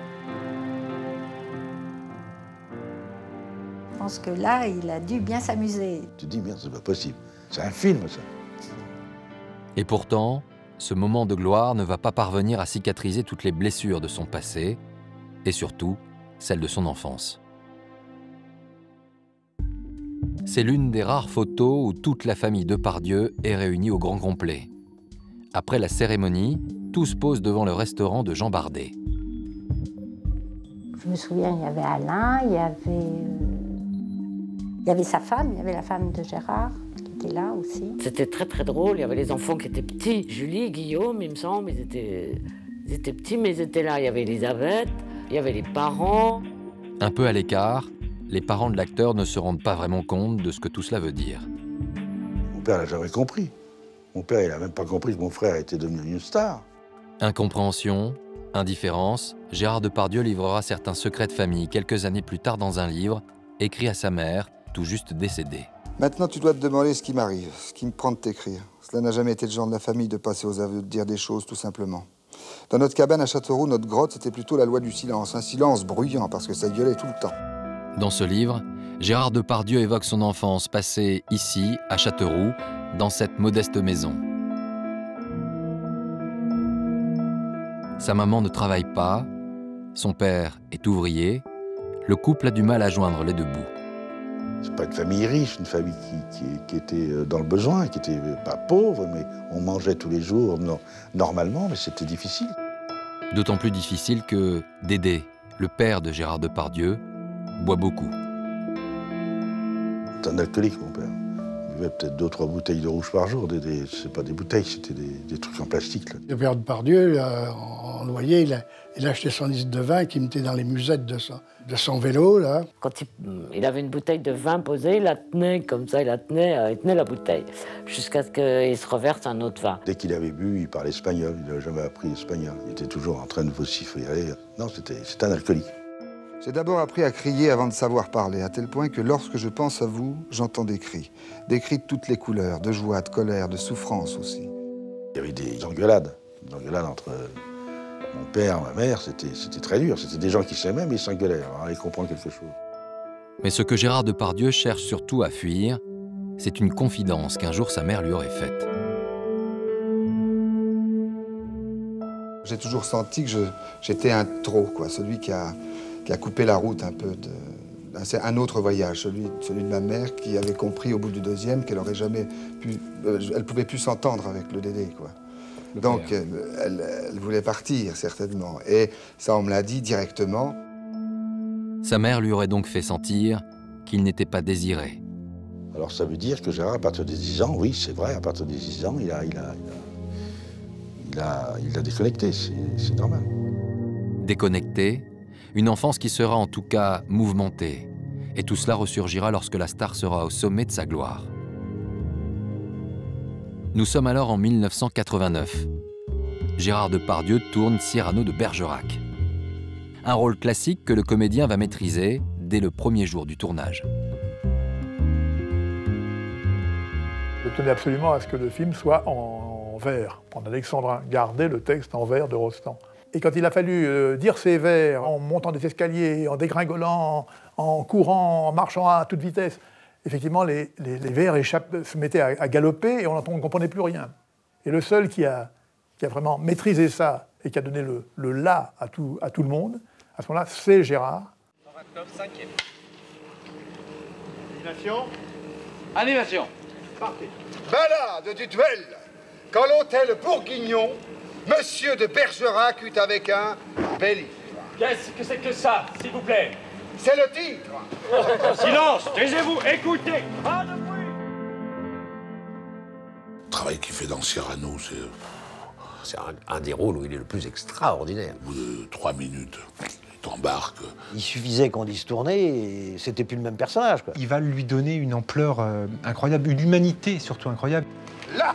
Je pense que là, il a dû bien s'amuser. Tu te dis, merde, c'est pas possible. C'est un film, ça. Et pourtant, ce moment de gloire ne va pas parvenir à cicatriser toutes les blessures de son passé et surtout celles de son enfance. C'est l'une des rares photos où toute la famille Depardieu est réunie au grand complet. Après la cérémonie, tous se posent devant le restaurant de Jean Bardet. Je me souviens, il y avait Alain, il y avait, euh, il y avait sa femme, il y avait la femme de Gérard qui était là aussi. C'était très très drôle, il y avait les enfants qui étaient petits. Julie, Guillaume, il me semble, ils étaient, ils étaient petits, mais ils étaient là. Il y avait Elisabeth, il y avait les parents. Un peu à l'écart, les parents de l'acteur ne se rendent pas vraiment compte de ce que tout cela veut dire. Mon père n'a jamais compris. Mon père, il n'a même pas compris que mon frère était devenu une star. Incompréhension, indifférence, Gérard Depardieu livrera certains secrets de famille quelques années plus tard dans un livre, écrit à sa mère, tout juste décédée. Maintenant, tu dois te demander ce qui m'arrive, ce qui me prend de t'écrire. Cela n'a jamais été le genre de la famille de passer aux aveux, de dire des choses, tout simplement. Dans notre cabane à Châteauroux, notre grotte, c'était plutôt la loi du silence. Un silence bruyant, parce que ça gueulait tout le temps. Dans ce livre, Gérard Depardieu évoque son enfance passée ici, à Châteauroux, dans cette modeste maison. Sa maman ne travaille pas, son père est ouvrier, le couple a du mal à joindre les deux bouts. C'est pas une famille riche, une famille qui, qui, qui était dans le besoin, qui était pas pauvre, mais on mangeait tous les jours no, normalement, mais c'était difficile. D'autant plus difficile que Dédé, le père de Gérard Depardieu, boit beaucoup. C'est un alcoolique, mon père. Il buvait peut-être deux ou trois bouteilles de rouge par jour. Des, des, c'est pas des bouteilles, c'était des, des trucs en plastique. Là. Le père Depardieu, là, en loyer, il a, il a acheté son litre de vin qui mettait dans les musettes de son, de son vélo. Là. Quand il, il avait une bouteille de vin posée, il la tenait comme ça, il la tenait, euh, il tenait la bouteille, jusqu'à ce qu'il se reverse un autre vin. Dès qu'il avait bu, il parlait espagnol. Il n'avait jamais appris l'espagnol. Il était toujours en train de vociférer. Non, c'était, c'était un alcoolique. J'ai d'abord appris à crier avant de savoir parler, à tel point que lorsque je pense à vous, j'entends des cris. Des cris de toutes les couleurs, de joie, de colère, de souffrance aussi. Il y avait des engueulades, des engueulades entre mon père, ma mère, c'était c'était très dur. C'était des gens qui s'aimaient, mais ils s'engueulaient. Alors, allez comprendre quelque chose. Mais ce que Gérard Depardieu cherche surtout à fuir, c'est une confidence qu'un jour sa mère lui aurait faite. J'ai toujours senti que j'étais un trop, quoi, celui qui a, qui a coupé la route un peu de... C'est un autre voyage, celui, celui de ma mère qui avait compris au bout du deuxième qu'elle aurait jamais pu... Elle pouvait plus s'entendre avec le Dédé, quoi. Donc, elle, elle, elle voulait partir, certainement. Et ça, on me l'a dit directement. Sa mère lui aurait donc fait sentir qu'il n'était pas désiré. Alors ça veut dire que Gérard, à partir des dix ans, oui, c'est vrai, à partir des dix ans, il a, il a, il a, il a, il a déconnecté, c'est normal. Déconnecté, une enfance qui sera en tout cas mouvementée. Et tout cela ressurgira lorsque la star sera au sommet de sa gloire. Nous sommes alors en mille neuf cent quatre-vingt-neuf. Gérard Depardieu tourne Cyrano de Bergerac. Un rôle classique que le comédien va maîtriser dès le premier jour du tournage. Je tenais absolument à ce que le film soit en, en vers, en alexandrin, garder le texte en vers de Rostand. Et quand il a fallu euh, dire ces vers en montant des escaliers, en dégringolant, en, en courant, en marchant à toute vitesse, effectivement, les, les, les vers échappent, se mettaient à, à galoper et on ne comprenait plus rien. Et le seul qui a, qui a vraiment maîtrisé ça et qui a donné le, le là à tout, à tout le monde, à ce moment-là, c'est Gérard. Cinquième. Animation. Animation. Partez. Balade du duel. Quand l'hôtel Bourguignon, Monsieur de Bergerac eut avec un bel livre. Qu'est-ce que c'est que ça, s'il vous plaît? C'est le titre. Silence, taisez-vous, écoutez. Pas de bruit. Le travail qu'il fait dans Cyrano, c'est... C'est un, un des rôles où il est le plus extraordinaire. Au bout de trois minutes, il t'embarque. Il suffisait qu'on dise tourner et c'était plus le même personnage, quoi. Il va lui donner une ampleur euh, incroyable, une humanité surtout incroyable. Là,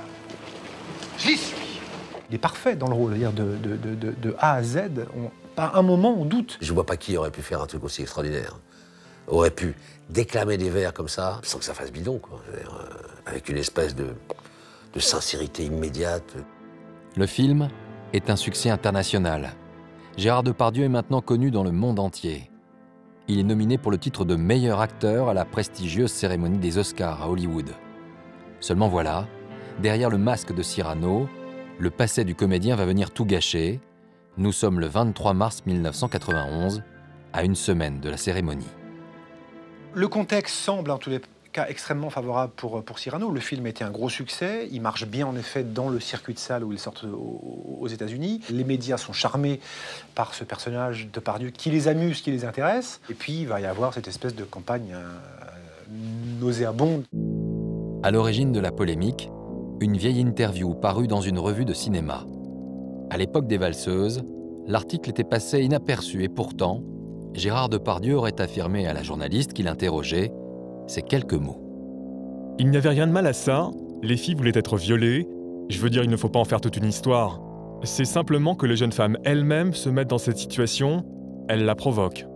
j'y suis. Il est parfait dans le rôle, c'est-à-dire de, de, de, de, de A à Z. On, pas un moment, on doute. Je vois pas qui aurait pu faire un truc aussi extraordinaire. Aurait pu déclamer des vers comme ça, sans que ça fasse bidon, quoi. Dire, euh, avec une espèce de, de sincérité immédiate. Le film est un succès international. Gérard Depardieu est maintenant connu dans le monde entier. Il est nominé pour le titre de meilleur acteur à la prestigieuse cérémonie des Oscars à Hollywood. Seulement voilà, derrière le masque de Cyrano, le passé du comédien va venir tout gâcher. Nous sommes le vingt-trois mars mille neuf cent quatre-vingt-onze, à une semaine de la cérémonie. Le contexte semble en tous les cas extrêmement favorable pour, pour Cyrano. Le film a été un gros succès. Il marche bien en effet dans le circuit de salle où il sort aux, aux États-Unis. Les médias sont charmés par ce personnage Depardieu qui les amuse, qui les intéresse. Et puis il va y avoir cette espèce de campagne euh, nauséabonde. À l'origine de la polémique, une vieille interview parue dans une revue de cinéma. À l'époque des Valseuses, l'article était passé inaperçu et pourtant, Gérard Depardieu aurait affirmé à la journaliste qui l'interrogeait ces quelques mots. Il n'y avait rien de mal à ça. Les filles voulaient être violées. Je veux dire, il ne faut pas en faire toute une histoire. C'est simplement que les jeunes femmes elles-mêmes se mettent dans cette situation, elles la provoquent.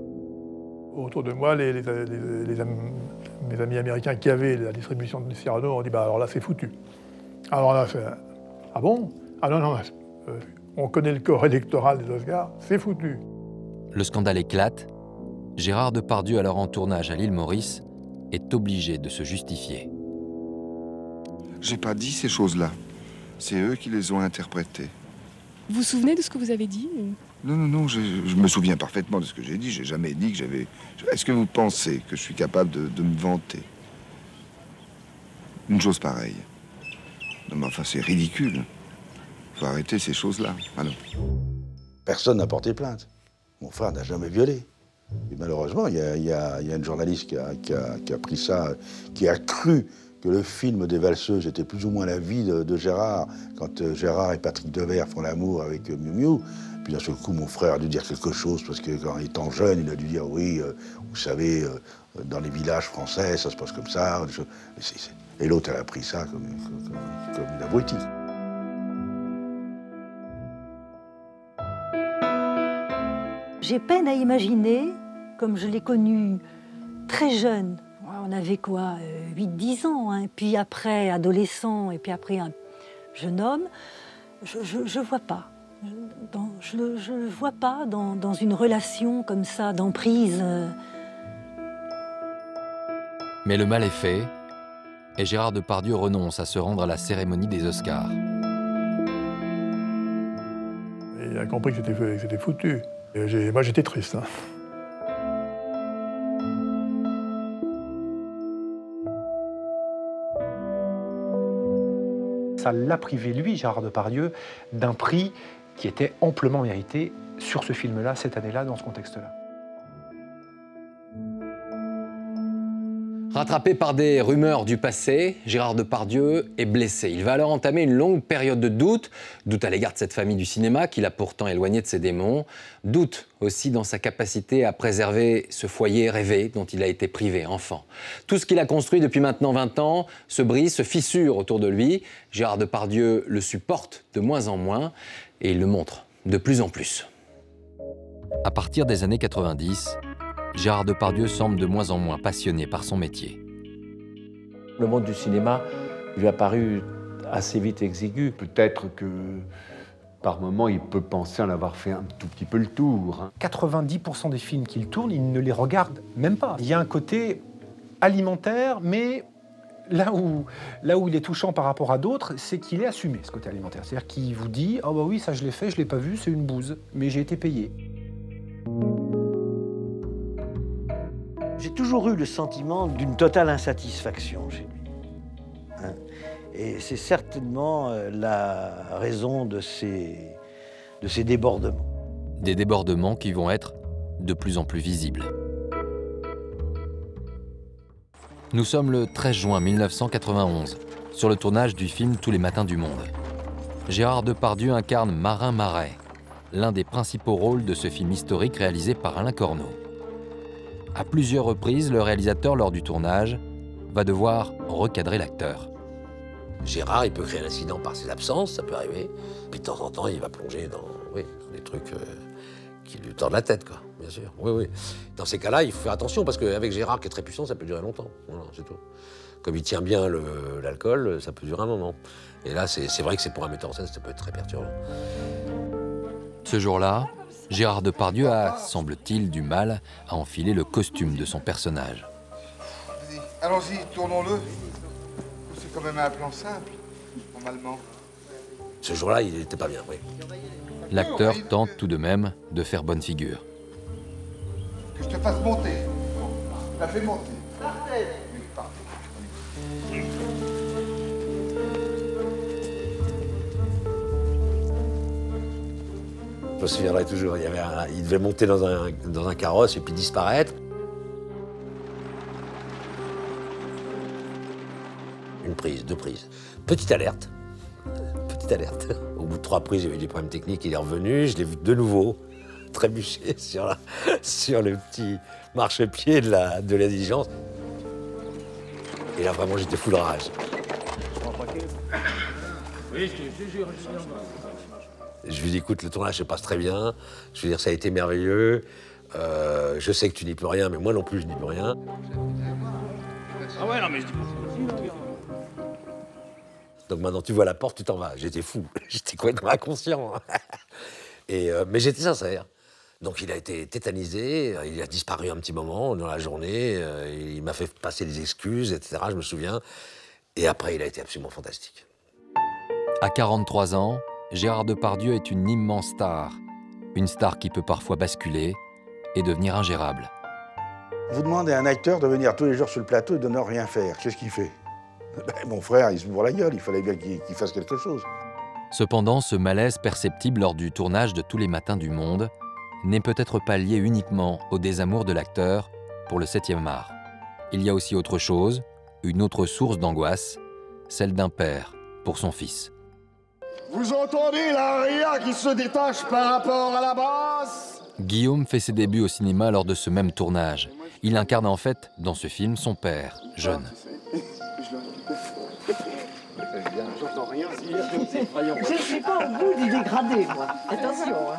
Autour de moi, les, les, les, les, les, mes amis américains qui avaient la distribution de Cyrano ont dit bah, « alors là, c'est foutu ». Alors là, c'est « ah bon ? Ah non, non, euh, on connaît le corps électoral des Oscars, c'est foutu ». Le scandale éclate. Gérard Depardieu, alors en tournage à l'île Maurice, est obligé de se justifier. J'ai pas dit ces choses-là. C'est eux qui les ont interprétées. Vous vous souvenez de ce que vous avez dit? Non, non, non, je, je me souviens parfaitement de ce que j'ai dit. J'ai jamais dit que j'avais... Est-ce que vous pensez que je suis capable de, de me vanter une chose pareille? Non, mais enfin, c'est ridicule. Faut arrêter ces choses-là. Alors. Personne n'a porté plainte. Mon frère n'a jamais violé. Et malheureusement, il y, y, y a une journaliste qui a, qui, a, qui a pris ça, qui a cru que le film des Valseuses était plus ou moins la vie de, de Gérard, quand euh, Gérard et Patrick Devers font l'amour avec euh, Miu Miu. Puis d'un seul coup, mon frère a dû dire quelque chose, parce que quand étant jeune, il a dû dire, oui, euh, vous savez, euh, dans les villages français, ça se passe comme ça. Des choses. Et, c'est, c'est... et l'autre, elle a pris ça comme, comme, comme une abrutie. J'ai peine à imaginer, comme je l'ai connu très jeune, on avait quoi, huit dix ans, hein, puis après adolescent, et puis après un jeune homme, je ne vois pas. Dans, je ne le vois pas dans, dans une relation comme ça, d'emprise. Mais le mal est fait, et Gérard Depardieu renonce à se rendre à la cérémonie des Oscars. Il a compris que c'était, c'était foutu. Et j'ai, moi, j'étais triste. Hein. Ça l'a privé, lui, Gérard Depardieu, d'un prix qui était amplement mérité sur ce film-là, cette année-là, dans ce contexte-là. Rattrapé par des rumeurs du passé, Gérard Depardieu est blessé. Il va alors entamer une longue période de doute, doute à l'égard de cette famille du cinéma qu'il a pourtant éloignée de ses démons, doute aussi dans sa capacité à préserver ce foyer rêvé dont il a été privé enfant. Tout ce qu'il a construit depuis maintenant vingt ans se brise, se fissure autour de lui. Gérard Depardieu le supporte de moins en moins et il le montre de plus en plus. À partir des années quatre-vingt-dix, Gérard Depardieu semble de moins en moins passionné par son métier. Le monde du cinéma lui a paru assez vite exigu. Peut-être que par moment, il peut penser en avoir fait un tout petit peu le tour. quatre-vingt-dix pour cent des films qu'il tourne, il ne les regarde même pas. Il y a un côté alimentaire, mais là où, là où il est touchant par rapport à d'autres, c'est qu'il est assumé, ce côté alimentaire. C'est-à-dire qu'il vous dit « Ah bah oui, ça je l'ai fait, je l'ai pas vu, c'est une bouse, mais j'ai été payé ». J'ai toujours eu le sentiment d'une totale insatisfaction chez lui. Hein. Et c'est certainement la raison de ces, de ces débordements. Des débordements qui vont être de plus en plus visibles. Nous sommes le treize juin mille neuf cent quatre-vingt-onze, sur le tournage du film Tous les matins du monde. Gérard Depardieu incarne Marin Marais, l'un des principaux rôles de ce film historique réalisé par Alain Corneau. À plusieurs reprises, le réalisateur, lors du tournage, va devoir recadrer l'acteur. Gérard, il peut créer un incident par ses absences, ça peut arriver. Puis de temps en temps, il va plonger dans, oui, dans des trucs euh, qui lui tordent la tête, quoi, bien sûr. Oui, oui. Dans ces cas-là, il faut faire attention, parce qu'avec Gérard, qui est très puissant, ça peut durer longtemps. Voilà, c'est tout. Comme il tient bien le, l'alcool, ça peut durer un moment. Et là, c'est, c'est vrai que c'est pour un metteur en scène, ça peut être très perturbant. Ce jour-là, Gérard Depardieu a, semble-t-il, du mal à enfiler le costume de son personnage. Allons-y, tournons-le. C'est quand même un plan simple, normalement. Ce jour-là, il n'était pas bien, oui. L'acteur tente tout de même de faire bonne figure. Que je te fasse monter. La fais monter. Partez. Oui, partez. Je me souviendrai toujours, il, y avait un, il devait monter dans un, dans un carrosse et puis disparaître. Une prise, deux prises. Petite alerte. Petite alerte. Au bout de trois prises, il y avait des problèmes techniques, il est revenu, je l'ai vu de nouveau trébucher sur, la, sur le petit marchepied de la, de la diligence. Et là, vraiment, j'étais fou de rage. Oui, je jure, je lui dis, écoute, le tournage se passe très bien. Je veux dire, ça a été merveilleux. Euh, je sais que tu n'y peux rien, mais moi non plus, je n'y peux rien. Ah ouais, non, mais je dis pas. Donc maintenant, tu vois la porte, tu t'en vas. J'étais fou. J'étais complètement inconscient. Et, euh, mais j'étais sincère. Donc il a été tétanisé. Il a disparu un petit moment dans la journée. Euh, il m'a fait passer des excuses, et cetera. Je me souviens. Et après, il a été absolument fantastique. À quarante-trois ans, Gérard Depardieu est une immense star. Une star qui peut parfois basculer et devenir ingérable. Vous demandez à un acteur de venir tous les jours sur le plateau et de ne rien faire. Qu'est-ce qu'il fait? Ben, mon frère, il se bourre la gueule. Il fallait bien qu'il, qu'il fasse quelque chose. Cependant, ce malaise perceptible lors du tournage de Tous les matins du monde n'est peut-être pas lié uniquement au désamour de l'acteur pour le septième art. Il y a aussi autre chose, une autre source d'angoisse, celle d'un père pour son fils. Vous entendez l'aria qui se détache par rapport à la basse? Guillaume fait ses débuts au cinéma lors de ce même tournage. Il incarne en fait, dans ce film, son père, jeune. J'entends rien. Je ne suis pas au bout du dégradé, moi. Attention. Hein.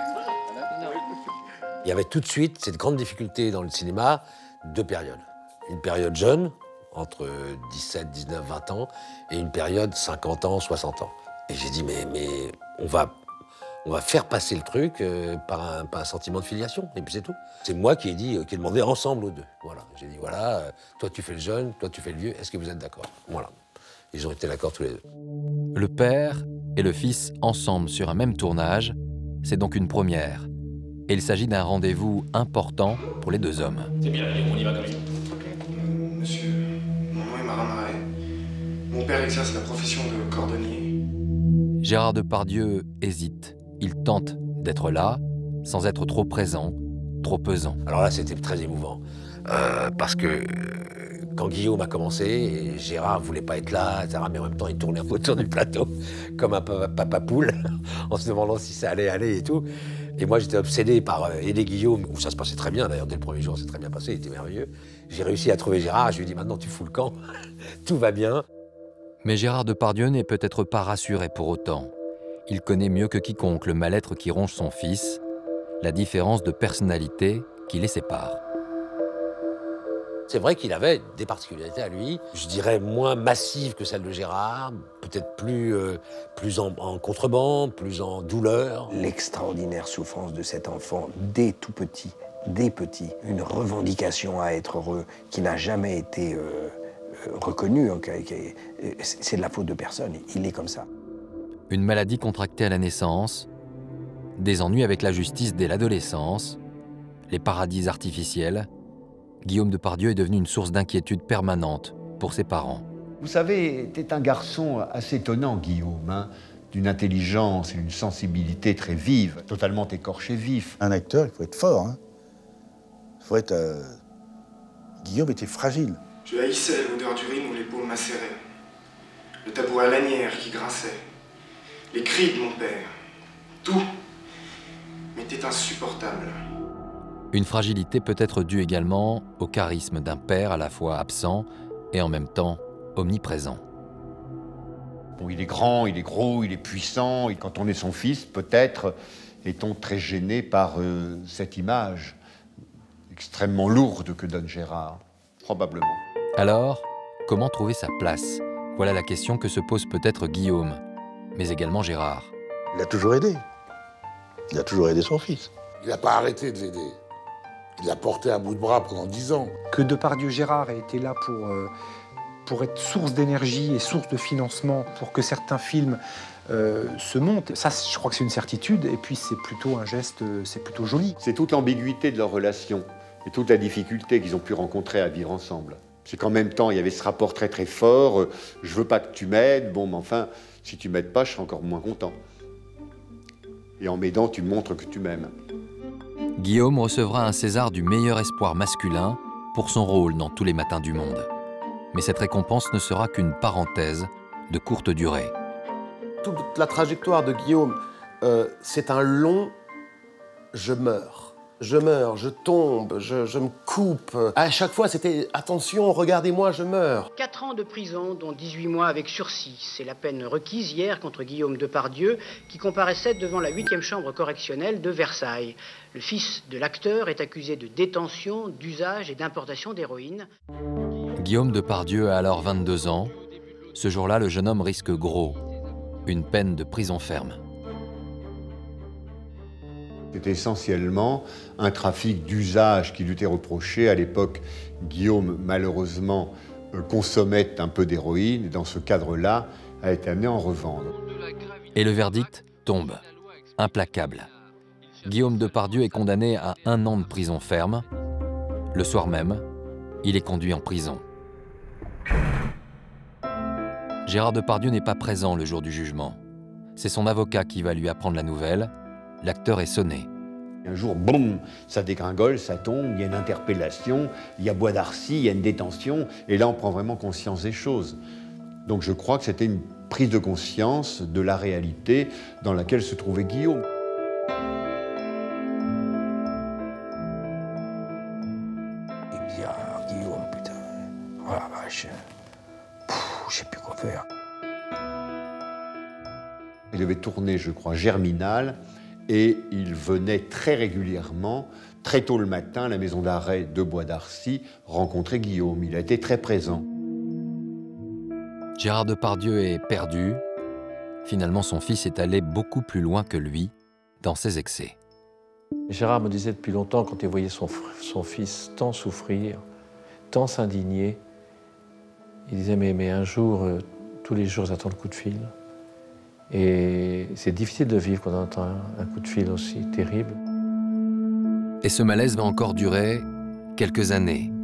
Il y avait tout de suite cette grande difficulté dans le cinéma, deux périodes. Une période jeune, entre dix-sept, dix-neuf, vingt ans, et une période cinquante ans, soixante ans. Et j'ai dit, mais, mais on, va, on va faire passer le truc euh, par, un, par un sentiment de filiation, et puis c'est tout. C'est moi qui ai dit, euh, qui ai demandé ensemble aux deux. Voilà. J'ai dit, voilà, euh, toi tu fais le jeune, toi tu fais le vieux, est-ce que vous êtes d'accord? Voilà. Ils ont été d'accord tous les deux. Le père et le fils ensemble sur un même tournage, c'est donc une première. Et il s'agit d'un rendez-vous important pour les deux hommes. C'est bien, on y va comme ça. Monsieur, mon nom est Marin Marais. Mon père exerce la profession de cordonnier. Gérard Depardieu hésite. Il tente d'être là, sans être trop présent, trop pesant. Alors là, c'était très émouvant. Euh, parce que euh, quand Guillaume a commencé, Gérard ne voulait pas être là, et cetera, mais en même temps, il tournait autour du plateau comme un papa poule, en se demandant si ça allait aller et tout. Et moi, j'étais obsédé par euh, aider Guillaume, où ça se passait très bien, d'ailleurs, dès le premier jour, c'est très bien passé, il était merveilleux. J'ai réussi à trouver Gérard, je lui ai dit, maintenant, tu fous le camp, tout va bien. Mais Gérard Depardieu n'est peut-être pas rassuré pour autant. Il connaît mieux que quiconque le mal-être qui ronge son fils, la différence de personnalité qui les sépare. C'est vrai qu'il avait des particularités à lui, je dirais moins massives que celles de Gérard, peut-être plus, euh, plus en, en contrebande, plus en douleur. L'extraordinaire souffrance de cet enfant dès tout petit, dès petit, une revendication à être heureux qui n'a jamais été euh, reconnue, hein, c'est de la faute de personne, il est comme ça. Une maladie contractée à la naissance, des ennuis avec la justice dès l'adolescence, les paradis artificiels, Guillaume Depardieu est devenu une source d'inquiétude permanente pour ses parents. Vous savez, t'es un garçon assez étonnant, Guillaume, hein, d'une intelligence et d'une sensibilité très vive, totalement écorché vif. Un acteur, il faut être fort. Hein. Il faut être... Euh... Guillaume était fragile. Je haïssais l'odeur d'urine où les paumes macéraient, le tabouret à lanière qui grinçait, les cris de mon père. Tout m'était insupportable. Une fragilité peut être due également au charisme d'un père à la fois absent et en même temps omniprésent. Bon, il est grand, il est gros, il est puissant, et quand on est son fils, peut-être est-on très gêné par euh, cette image extrêmement lourde que donne Gérard, probablement. Alors, comment trouver sa place? Voilà la question que se pose peut-être Guillaume, mais également Gérard. Il a toujours aidé. Il a toujours aidé son fils. Il n'a pas arrêté de l'aider. Il l'a porté à bout de bras pendant dix ans. Que Depardieu Gérard ait été là pour, euh, pour être source d'énergie et source de financement pour que certains films euh, se montent, ça, je crois que c'est une certitude. Et puis, c'est plutôt un geste, c'est plutôt joli. C'est toute l'ambiguïté de leur relation et toute la difficulté qu'ils ont pu rencontrer à vivre ensemble. C'est qu'en même temps, il y avait ce rapport très très fort. Euh, je veux pas que tu m'aides, bon, mais enfin, si tu m'aides pas, je serai encore moins content. Et en m'aidant, tu montres que tu m'aimes. Guillaume recevra un César du meilleur espoir masculin pour son rôle dans Tous les matins du monde. Mais cette récompense ne sera qu'une parenthèse de courte durée. Toute la trajectoire de Guillaume, euh, c'est un long « je meurs ». Je meurs, je tombe, je, je me coupe. À chaque fois, c'était « attention, regardez-moi, je meurs ». Quatre ans de prison, dont dix-huit mois avec sursis. C'est la peine requise hier contre Guillaume Depardieu, qui comparaissait devant la huitième chambre correctionnelle de Versailles. Le fils de l'acteur est accusé de détention, d'usage et d'importation d'héroïne. Guillaume Depardieu a alors vingt-deux ans. Ce jour-là, le jeune homme risque gros. Une peine de prison ferme. C'était essentiellement un trafic d'usage qui lui était reproché. À l'époque, Guillaume, malheureusement, consommait un peu d'héroïne et dans ce cadre-là, a été amené à en revendre. Et le verdict tombe, implacable. Guillaume Depardieu est condamné à un an de prison ferme. Le soir même, il est conduit en prison. Gérard Depardieu n'est pas présent le jour du jugement. C'est son avocat qui va lui apprendre la nouvelle. L'acteur est sonné. Un jour, boum, ça dégringole, ça tombe, il y a une interpellation, il y a Bois d'Arcy, il y a une détention, et là on prend vraiment conscience des choses. Donc je crois que c'était une prise de conscience de la réalité dans laquelle se trouvait Guillaume. Il me dit, ah, Guillaume, putain, oh la vache, je sais plus quoi faire. Il devait tourner, je crois, Germinal, et il venait très régulièrement, très tôt le matin, à la maison d'arrêt de Bois d'Arcy, rencontrer Guillaume. Il a été très présent. Gérard Depardieu est perdu, Finalement, son fils est allé beaucoup plus loin que lui dans ses excès. Gérard me disait depuis longtemps, quand il voyait son, son fils tant souffrir, tant s'indigner, il disait mais, mais un jour, euh, tous les jours j'attends le coup de fil. Et c'est difficile de vivre quand on entend un, un coup de fil aussi terrible. Et ce malaise va encore durer quelques années.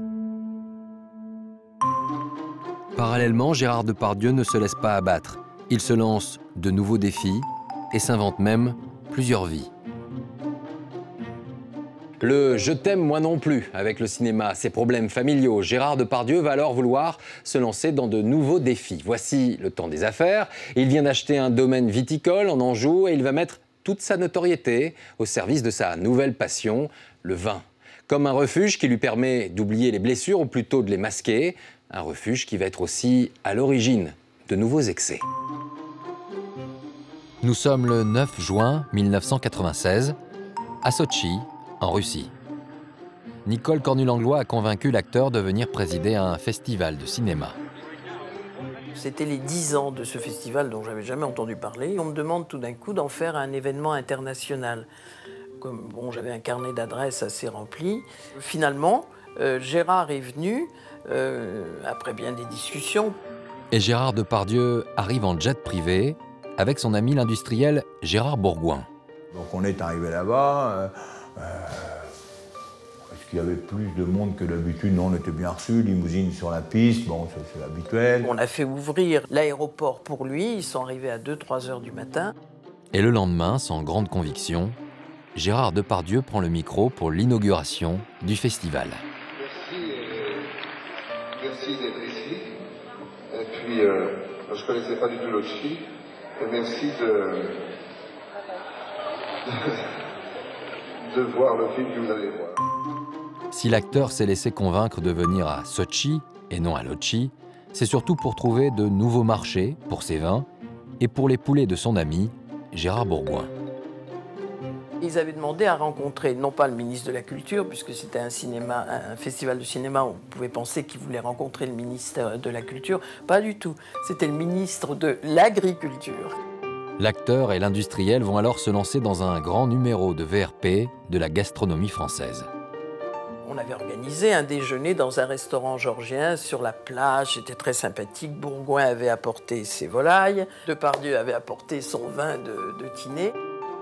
Parallèlement, Gérard Depardieu ne se laisse pas abattre. Il se lance de nouveaux défis et s'invente même plusieurs vies. Le « je t'aime moi non plus » avec le cinéma, ses problèmes familiaux, Gérard Depardieu va alors vouloir se lancer dans de nouveaux défis. Voici le temps des affaires. Il vient d'acheter un domaine viticole en Anjou et il va mettre toute sa notoriété au service de sa nouvelle passion, le vin. Comme un refuge qui lui permet d'oublier les blessures ou plutôt de les masquer, un refuge qui va être aussi à l'origine de nouveaux excès. Nous sommes le neuf juin mille neuf cent quatre-vingt-seize, à Sotchi, en Russie. Nicole Cornu-Langlois a convaincu l'acteur de venir présider un festival de cinéma. C'était les dix ans de ce festival dont j'avais jamais entendu parler. On me demande tout d'un coup d'en faire un événement international. Comme bon, j'avais un carnet d'adresses assez rempli. Finalement, euh, Gérard est venu, euh, après bien des discussions. Et Gérard Depardieu arrive en jet privé avec son ami l'industriel Gérard Bourgoin. Donc on est arrivé là-bas. Euh, euh, Est-ce qu'il y avait plus de monde que d'habitude? Non, on était bien reçus, limousine sur la piste, bon, c'est habituel. On a fait ouvrir l'aéroport pour lui, ils sont arrivés à deux trois heures du matin. Et le lendemain, sans grande conviction, Gérard Depardieu prend le micro pour l'inauguration du festival. Merci, euh, merci d'être ici. Et puis, euh, je ne connaissais pas du tout Lotchi. Et merci de, de, de voir le film que vous allez voir. Si l'acteur s'est laissé convaincre de venir à Sotchi et non à Lotchi, c'est surtout pour trouver de nouveaux marchés pour ses vins et pour les poulets de son ami Gérard Bourgoin. Ils avaient demandé à rencontrer, non pas le ministre de la Culture, puisque c'était un, cinéma, un festival de cinéma, on pouvait penser qu'ils voulaient rencontrer le ministre de la Culture. Pas du tout. C'était le ministre de l'Agriculture. L'acteur et l'industriel vont alors se lancer dans un grand numéro de V R P de la gastronomie française. On avait organisé un déjeuner dans un restaurant georgien sur la plage. C'était très sympathique. Bourgoin avait apporté ses volailles. Depardieu avait apporté son vin de, de Tinée.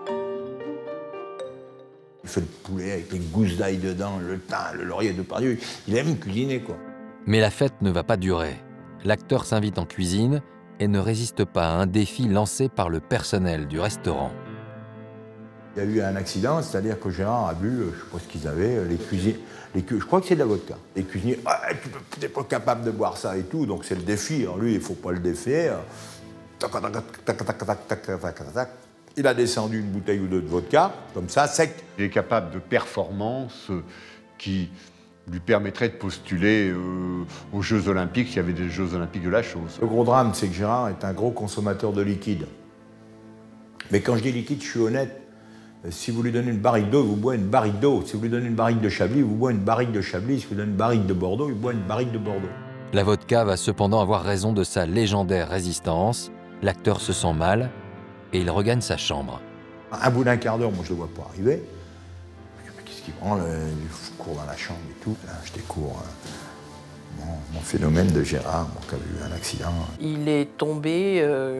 Il fait le poulet avec les gousses d'ail dedans, le thym, le laurier de Depardieu. Il aime cuisiner, quoi. Mais la fête ne va pas durer. L'acteur s'invite en cuisine et ne résiste pas à un défi lancé par le personnel du restaurant. Il y a eu un accident, c'est-à-dire que Gérard a bu, je ne sais pas ce qu'ils avaient, les cuisiniers, les cu... je crois que c'est de la vodka. Les cuisiniers, ah, tu n'es pas capable de boire ça et tout, donc c'est le défi. Alors lui, il ne faut pas le défaire. Tac, tac, tac, tac, tac, tac, tac, tac, tac. Il a descendu une bouteille ou deux de vodka, comme ça, sec. Il est capable de performances qui lui permettraient de postuler euh, aux Jeux Olympiques, s'il y avait des Jeux Olympiques de la chose. Le gros drame, c'est que Gérard est un gros consommateur de liquide. Mais quand je dis liquide, je suis honnête. Si vous lui donnez une barrique d'eau, il vous boit une barrique d'eau. Si vous lui donnez une barrique de Chablis, il vous boit une barrique de Chablis. Si vous lui donnez une barrique de Bordeaux, il boit une barrique de Bordeaux. La vodka va cependant avoir raison de sa légendaire résistance. L'acteur se sent mal et il regagne sa chambre. Un bout d'un quart d'heure, moi je ne le vois pas arriver. Qu'est-ce qu'il prend? Il court dans la chambre et tout. Là, je découvre euh, mon, mon phénomène de Gérard, bon, qui a eu un accident. Il est tombé euh,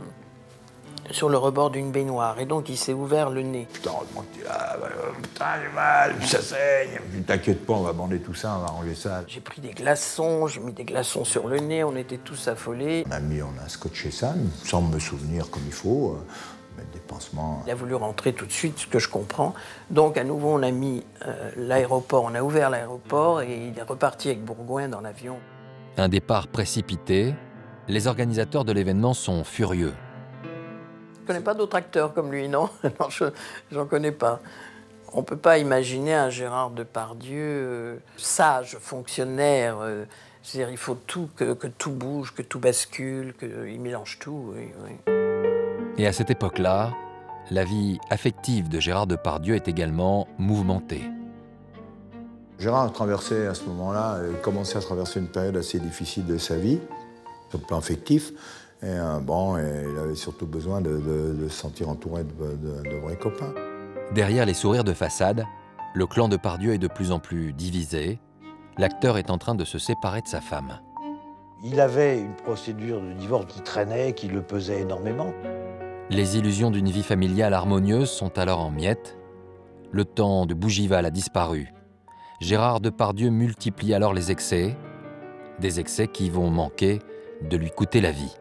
sur le rebord d'une baignoire et donc il s'est ouvert le nez. Putain, heureusement que tu es là. Putain, j'ai mal, ça saigne. Ne t'inquiète pas, on va bander tout ça, on va ranger ça. J'ai pris des glaçons, j'ai mis des glaçons sur le nez, on était tous affolés. On a mis, on a scotché ça, il me semble me souvenir comme il faut. Mettre des pansements. Il a voulu rentrer tout de suite, ce que je comprends. Donc à nouveau, on a mis euh, l'aéroport, on a ouvert l'aéroport et il est reparti avec Bourgoin dans l'avion. Un départ précipité. Les organisateurs de l'événement sont furieux. Je ne connais pas d'autres acteurs comme lui, non? Non, je n'en connais pas. On ne peut pas imaginer un Gérard Depardieu euh, sage, fonctionnaire. Euh, c'est-à-dire il faut tout, que, que tout bouge, que tout bascule, qu'il mélange tout. Oui, oui. Et à cette époque-là, la vie affective de Gérard Depardieu est également mouvementée. Gérard a traversé à ce moment-là, commençait à traverser une période assez difficile de sa vie, sur le plan affectif. Et euh, bon, et il avait surtout besoin de, de, de se sentir entouré de, de, de vrais copains. Derrière les sourires de façade, le clan Depardieu est de plus en plus divisé. L'acteur est en train de se séparer de sa femme. Il avait une procédure de divorce qui traînait, qui le pesait énormément. Les illusions d'une vie familiale harmonieuse sont alors en miettes. Le temps de Bougival a disparu. Gérard Depardieu multiplie alors les excès, des excès qui vont manquer de lui coûter la vie.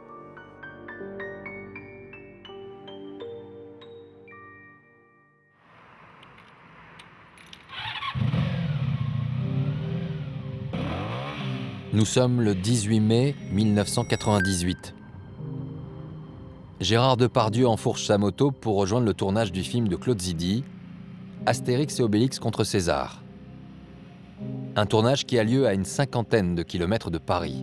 Nous sommes le dix-huit mai mille neuf cent quatre-vingt-dix-huit. Gérard Depardieu enfourche sa moto pour rejoindre le tournage du film de Claude Zidi, Astérix et Obélix contre César. Un tournage qui a lieu à une cinquantaine de kilomètres de Paris.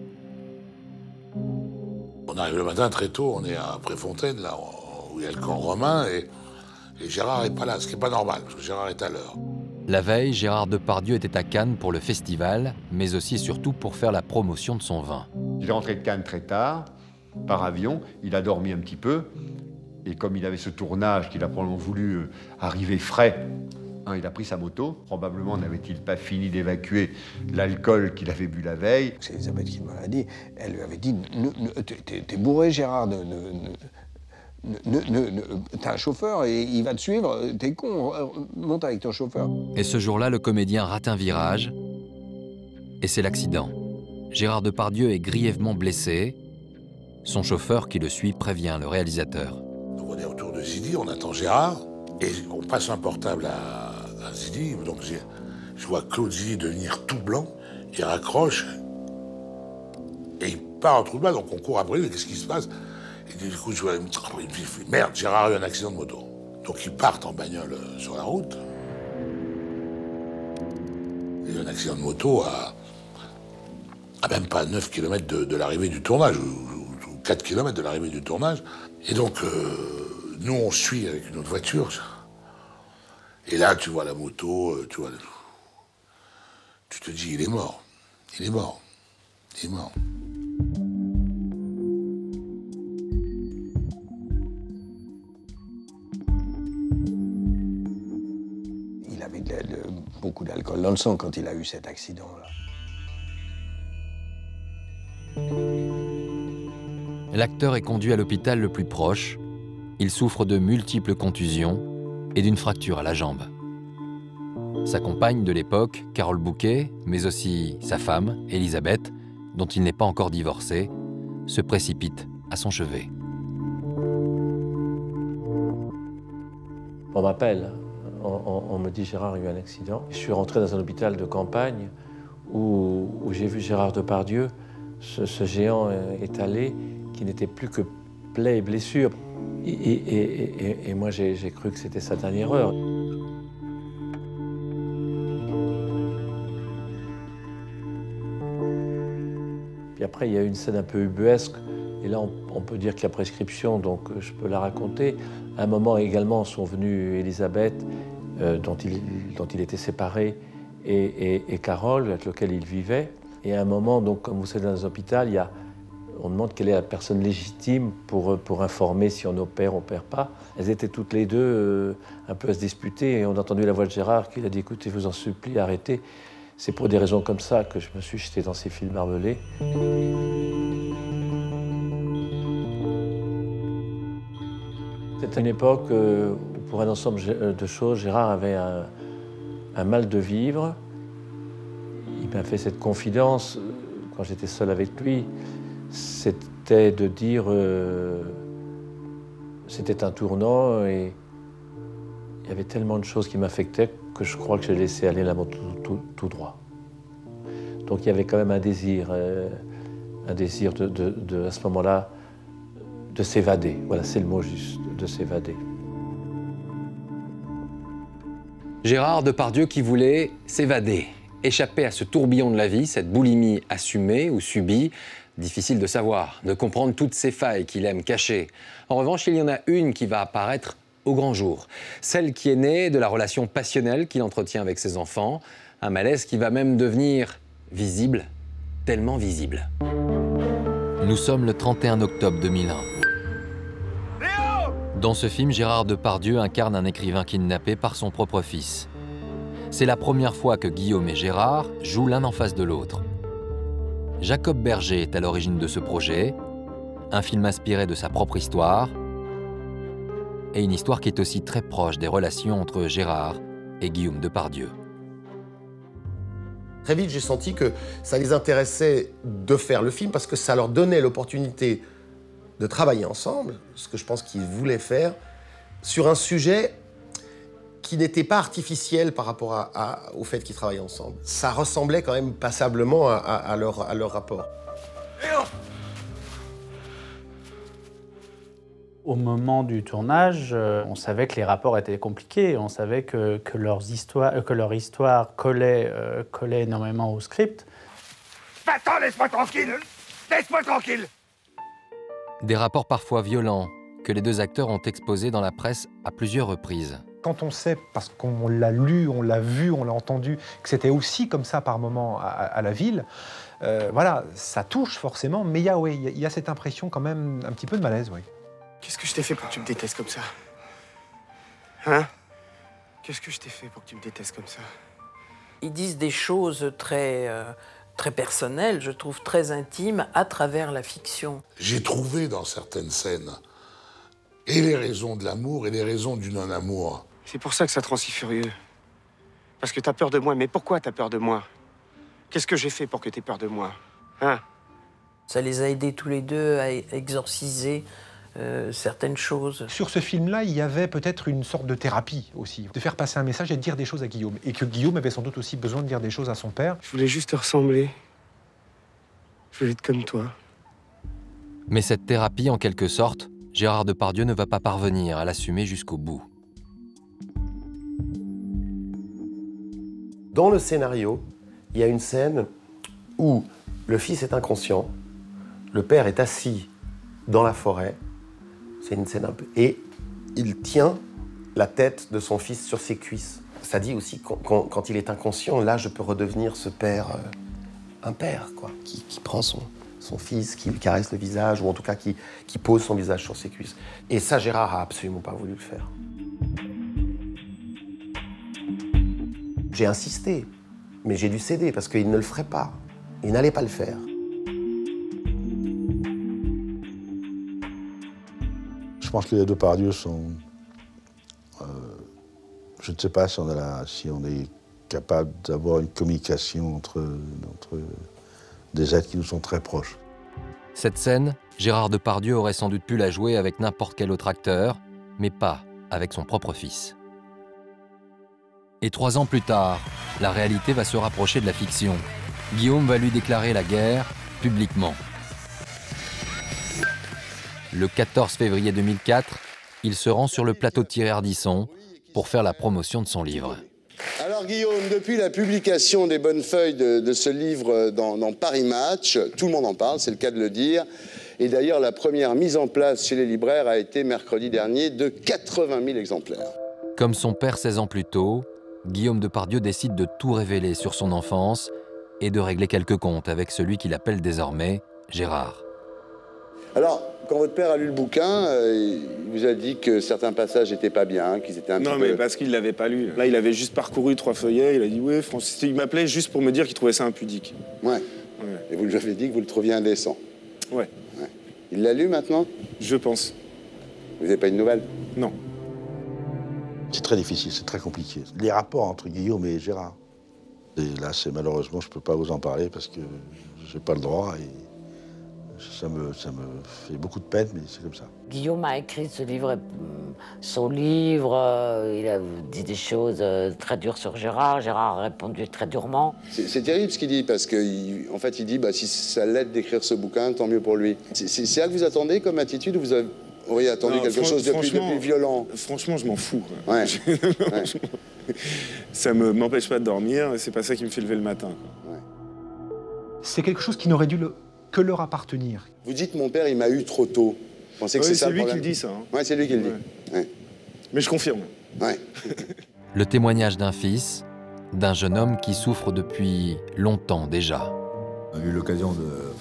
On arrive le matin très tôt, on est à Préfontaine, là où il y a le camp romain, et, et Gérard n'est pas là, ce qui n'est pas normal, parce que Gérard est à l'heure. La veille, Gérard Depardieu était à Cannes pour le festival, mais aussi et surtout pour faire la promotion de son vin. Il est rentré de Cannes très tard, par avion, il a dormi un petit peu, et comme il avait ce tournage qu'il a probablement voulu euh, arriver frais, hein, il a pris sa moto. Probablement n'avait-il pas fini d'évacuer l'alcool qu'il avait bu la veille. C'est Elisabeth qui me l'a dit. Elle lui avait dit « T'es bourré, Gérard, ne, ne, ne, ne, ne, t'as un chauffeur et il va te suivre, t'es con, monte avec ton chauffeur. » Et ce jour-là, le comédien rate un virage, et c'est l'accident. Gérard Depardieu est grièvement blessé. Son chauffeur qui le suit prévient le réalisateur. Donc on est autour de Zidi, on attend Gérard, et on passe un portable à, à Zidi. Donc je vois Claude Zidi devenir tout blanc, il raccroche, et il part en trou de balle, donc on court après lui, qu'est-ce qui se passe? Et du coup, je vois, il me dit, merde, Gérard a eu un accident de moto. Donc ils partent en bagnole sur la route. Il y a eu un accident de moto à, à même pas neuf kilomètres de, de l'arrivée du tournage, ou, ou quatre kilomètres de l'arrivée du tournage. Et donc, euh, nous, on suit avec une autre voiture. Et là, tu vois la moto, tu vois... Tu te dis, il est mort. Il est mort. Il est mort. Il avait de, de, beaucoup d'alcool dans le sang quand il a eu cet accident-là. L'acteur est conduit à l'hôpital le plus proche. Il souffre de multiples contusions et d'une fracture à la jambe. Sa compagne de l'époque, Carole Bouquet, mais aussi sa femme, Elisabeth, dont il n'est pas encore divorcé, se précipitent à son chevet. On m'appelle, on, on, on me dit Gérard a eu un accident. Je suis rentré dans un hôpital de campagne où, où j'ai vu Gérard Depardieu, ce, ce géant étalé qui n'était plus que plaies et blessures. Et, et, et, et, et moi j'ai cru que c'était sa dernière heure. Puis après, il y a eu une scène un peu ubuesque. Et là, on, on peut dire qu'il y a prescription, donc je peux la raconter. À un moment également sont venus Elisabeth, euh, dont, il, dont il était séparé, et, et, et Carole, avec laquelle il vivait. Et à un moment, donc, comme vous savez, dans un hôpital, il y a, on demande quelle est la personne légitime pour, pour informer si on opère ou on opère pas. Elles étaient toutes les deux euh, un peu à se disputer, et on a entendu la voix de Gérard qui a dit « Écoutez, je vous en supplie, arrêtez ». C'est pour des raisons comme ça que je me suis jeté dans ces films barbelés. C'était une époque où, pour un ensemble de choses, Gérard avait un, un mal de vivre. Il m'a fait cette confidence quand j'étais seul avec lui. C'était de dire... Euh, c'était un tournant et il y avait tellement de choses qui m'affectaient que je crois que j'ai laissé aller la moto tout, tout, tout droit. Donc il y avait quand même un désir, euh, un désir de, de, de, à ce moment-là, de s'évader. Voilà, c'est le mot juste, de s'évader. Gérard Depardieu qui voulait s'évader, échapper à ce tourbillon de la vie, cette boulimie assumée ou subie. Difficile de savoir, de comprendre toutes ces failles qu'il aime cacher. En revanche, il y en a une qui va apparaître au grand jour. Celle qui est née de la relation passionnelle qu'il entretient avec ses enfants. Un malaise qui va même devenir visible, tellement visible. Nous sommes le trente et un octobre deux mille un. Dans ce film, Gérard Depardieu incarne un écrivain kidnappé par son propre fils. C'est la première fois que Guillaume et Gérard jouent l'un en face de l'autre. Jacob Berger est à l'origine de ce projet, un film inspiré de sa propre histoire, et une histoire qui est aussi très proche des relations entre Gérard et Guillaume Depardieu. Très vite, j'ai senti que ça les intéressait de faire le film parce que ça leur donnait l'opportunité de travailler ensemble, ce que je pense qu'ils voulaient faire, sur un sujet qui n'était pas artificiel par rapport à, à, au fait qu'ils travaillaient ensemble. Ça ressemblait quand même passablement à, à, à, leur, à leur rapport. Au moment du tournage, on savait que les rapports étaient compliqués, on savait que, que, leurs histoires, que leur histoire collait, euh, collait énormément au script. Attends, laisse-moi tranquille! Laisse-moi tranquille! Des rapports parfois violents que les deux acteurs ont exposés dans la presse à plusieurs reprises. Quand on sait, parce qu'on l'a lu, on l'a vu, on l'a entendu, que c'était aussi comme ça par moment à, à la ville, euh, voilà, ça touche forcément, mais il y a, oui, il y a cette impression quand même un petit peu de malaise, oui. Qu'est-ce que je t'ai fait pour que tu me détestes comme ça? Hein? Qu'est-ce que je t'ai fait pour que tu me détestes comme ça? Ils disent des choses très, euh, très personnelles, je trouve très intimes, à travers la fiction. J'ai trouvé dans certaines scènes et les raisons de l'amour et les raisons du non-amour. C'est pour ça que ça te rend si furieux. Parce que t'as peur de moi. Mais pourquoi t'as peur de moi? Qu'est-ce que j'ai fait pour que t'aies peur de moi? Hein? Ça les a aidés tous les deux à exorciser euh, certaines choses. Sur ce film-là, il y avait peut-être une sorte de thérapie aussi, de faire passer un message et de dire des choses à Guillaume. Et que Guillaume avait sans doute aussi besoin de dire des choses à son père. Je voulais juste te ressembler. Je voulais être comme toi. Mais cette thérapie, en quelque sorte, Gérard Depardieu ne va pas parvenir à l'assumer jusqu'au bout. Dans le scénario, il y a une scène où le fils est inconscient, le père est assis dans la forêt, c'est une scène un peu... et il tient la tête de son fils sur ses cuisses. Ça dit aussi quand, quand, quand il est inconscient, là je peux redevenir ce père, euh, un père quoi, qui, qui prend son... son fils, qui lui caresse le visage, ou en tout cas qui, qui pose son visage sur ses cuisses. Et ça, Gérard a absolument pas voulu le faire. J'ai insisté, mais j'ai dû céder, parce qu'il ne le ferait pas. Il n'allait pas le faire. Je pense que les Depardieu sont... Euh, je ne sais pas si on, a la, si on est capable d'avoir une communication entre... entre des êtres qui nous sont très proches. Cette scène, Gérard Depardieu aurait sans doute pu la jouer avec n'importe quel autre acteur, mais pas avec son propre fils. Et trois ans plus tard, la réalité va se rapprocher de la fiction. Guillaume va lui déclarer la guerre publiquement. Le quatorze février deux mille quatre, il se rend sur le plateau de Thierry Ardisson pour faire la promotion de son livre. Alors Guillaume, depuis la publication des bonnes feuilles de, de ce livre dans, dans Paris Match, tout le monde en parle, c'est le cas de le dire. Et d'ailleurs, la première mise en place chez les libraires a été mercredi dernier de quatre-vingt mille exemplaires. Comme son père seize ans plus tôt, Guillaume Depardieu décide de tout révéler sur son enfance et de régler quelques comptes avec celui qu'il appelle désormais Gérard. Alors, quand votre père a lu le bouquin, euh, il vous a dit que certains passages n'étaient pas bien, qu'ils étaient un non, petit mais peu... parce qu'il ne l'avait pas lu. Là, il avait juste parcouru trois feuillets, il a dit « Ouais, Francis », il m'appelait juste pour me dire qu'il trouvait ça impudique. Ouais. ouais. Et vous lui avez dit que vous le trouviez indécent. Ouais. ouais. Il l'a lu maintenant? Je pense. Vous n'avez pas une nouvelle? Non. C'est très difficile, c'est très compliqué. Les rapports entre Guillaume et Gérard. Et là, c'est malheureusement, je ne peux pas vous en parler parce que je n'ai pas le droit. Et... Ça me, ça me fait beaucoup de peine, mais c'est comme ça. Guillaume a écrit ce livre, son livre, il a dit des choses très dures sur Gérard, Gérard a répondu très durement. C'est terrible ce qu'il dit, parce qu'en en fait, il dit bah, si ça l'aide d'écrire ce bouquin, tant mieux pour lui. C'est ça que vous attendez comme attitude, ou vous avez, auriez attendu non, quelque chose de plus, de plus violent? Franchement, je m'en fous. Ouais. ouais. Ça ne m'empêche pas de dormir, c'est pas ça qui me fait lever le matin. Ouais. C'est quelque chose qui n'aurait dû le... que leur appartenir. Vous dites, mon père, il m'a eu trop tôt. Vous pensez que ouais, c'est ça le lui problème? qui le dit, ça. Hein. Ouais, c'est lui qui le dit. Ouais. Ouais. Mais je confirme. Ouais. Le témoignage d'un fils, d'un jeune homme qui souffre depuis longtemps déjà. On a eu l'occasion de,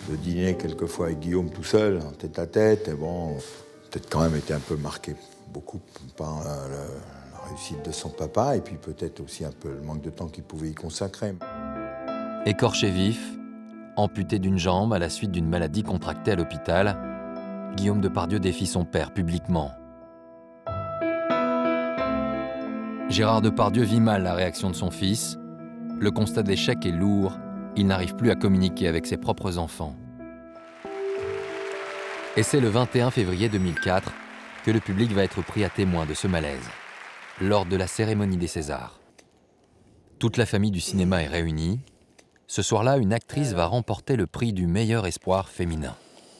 le dîner quelquefois avec Guillaume tout seul, en tête à tête, et bon, peut-être quand même été un peu marqué beaucoup par la, la, la réussite de son papa, et puis peut-être aussi un peu le manque de temps qu'il pouvait y consacrer. Écorché vif, amputé d'une jambe à la suite d'une maladie contractée à l'hôpital, Guillaume Depardieu défie son père publiquement. Gérard Depardieu vit mal la réaction de son fils. Le constat d'échec est lourd. Il n'arrive plus à communiquer avec ses propres enfants. Et c'est le vingt et un février deux mille quatre que le public va être pris à témoin de ce malaise, lors de la cérémonie des Césars. Toute la famille du cinéma est réunie. Ce soir-là, une actrice va remporter le prix du meilleur espoir féminin.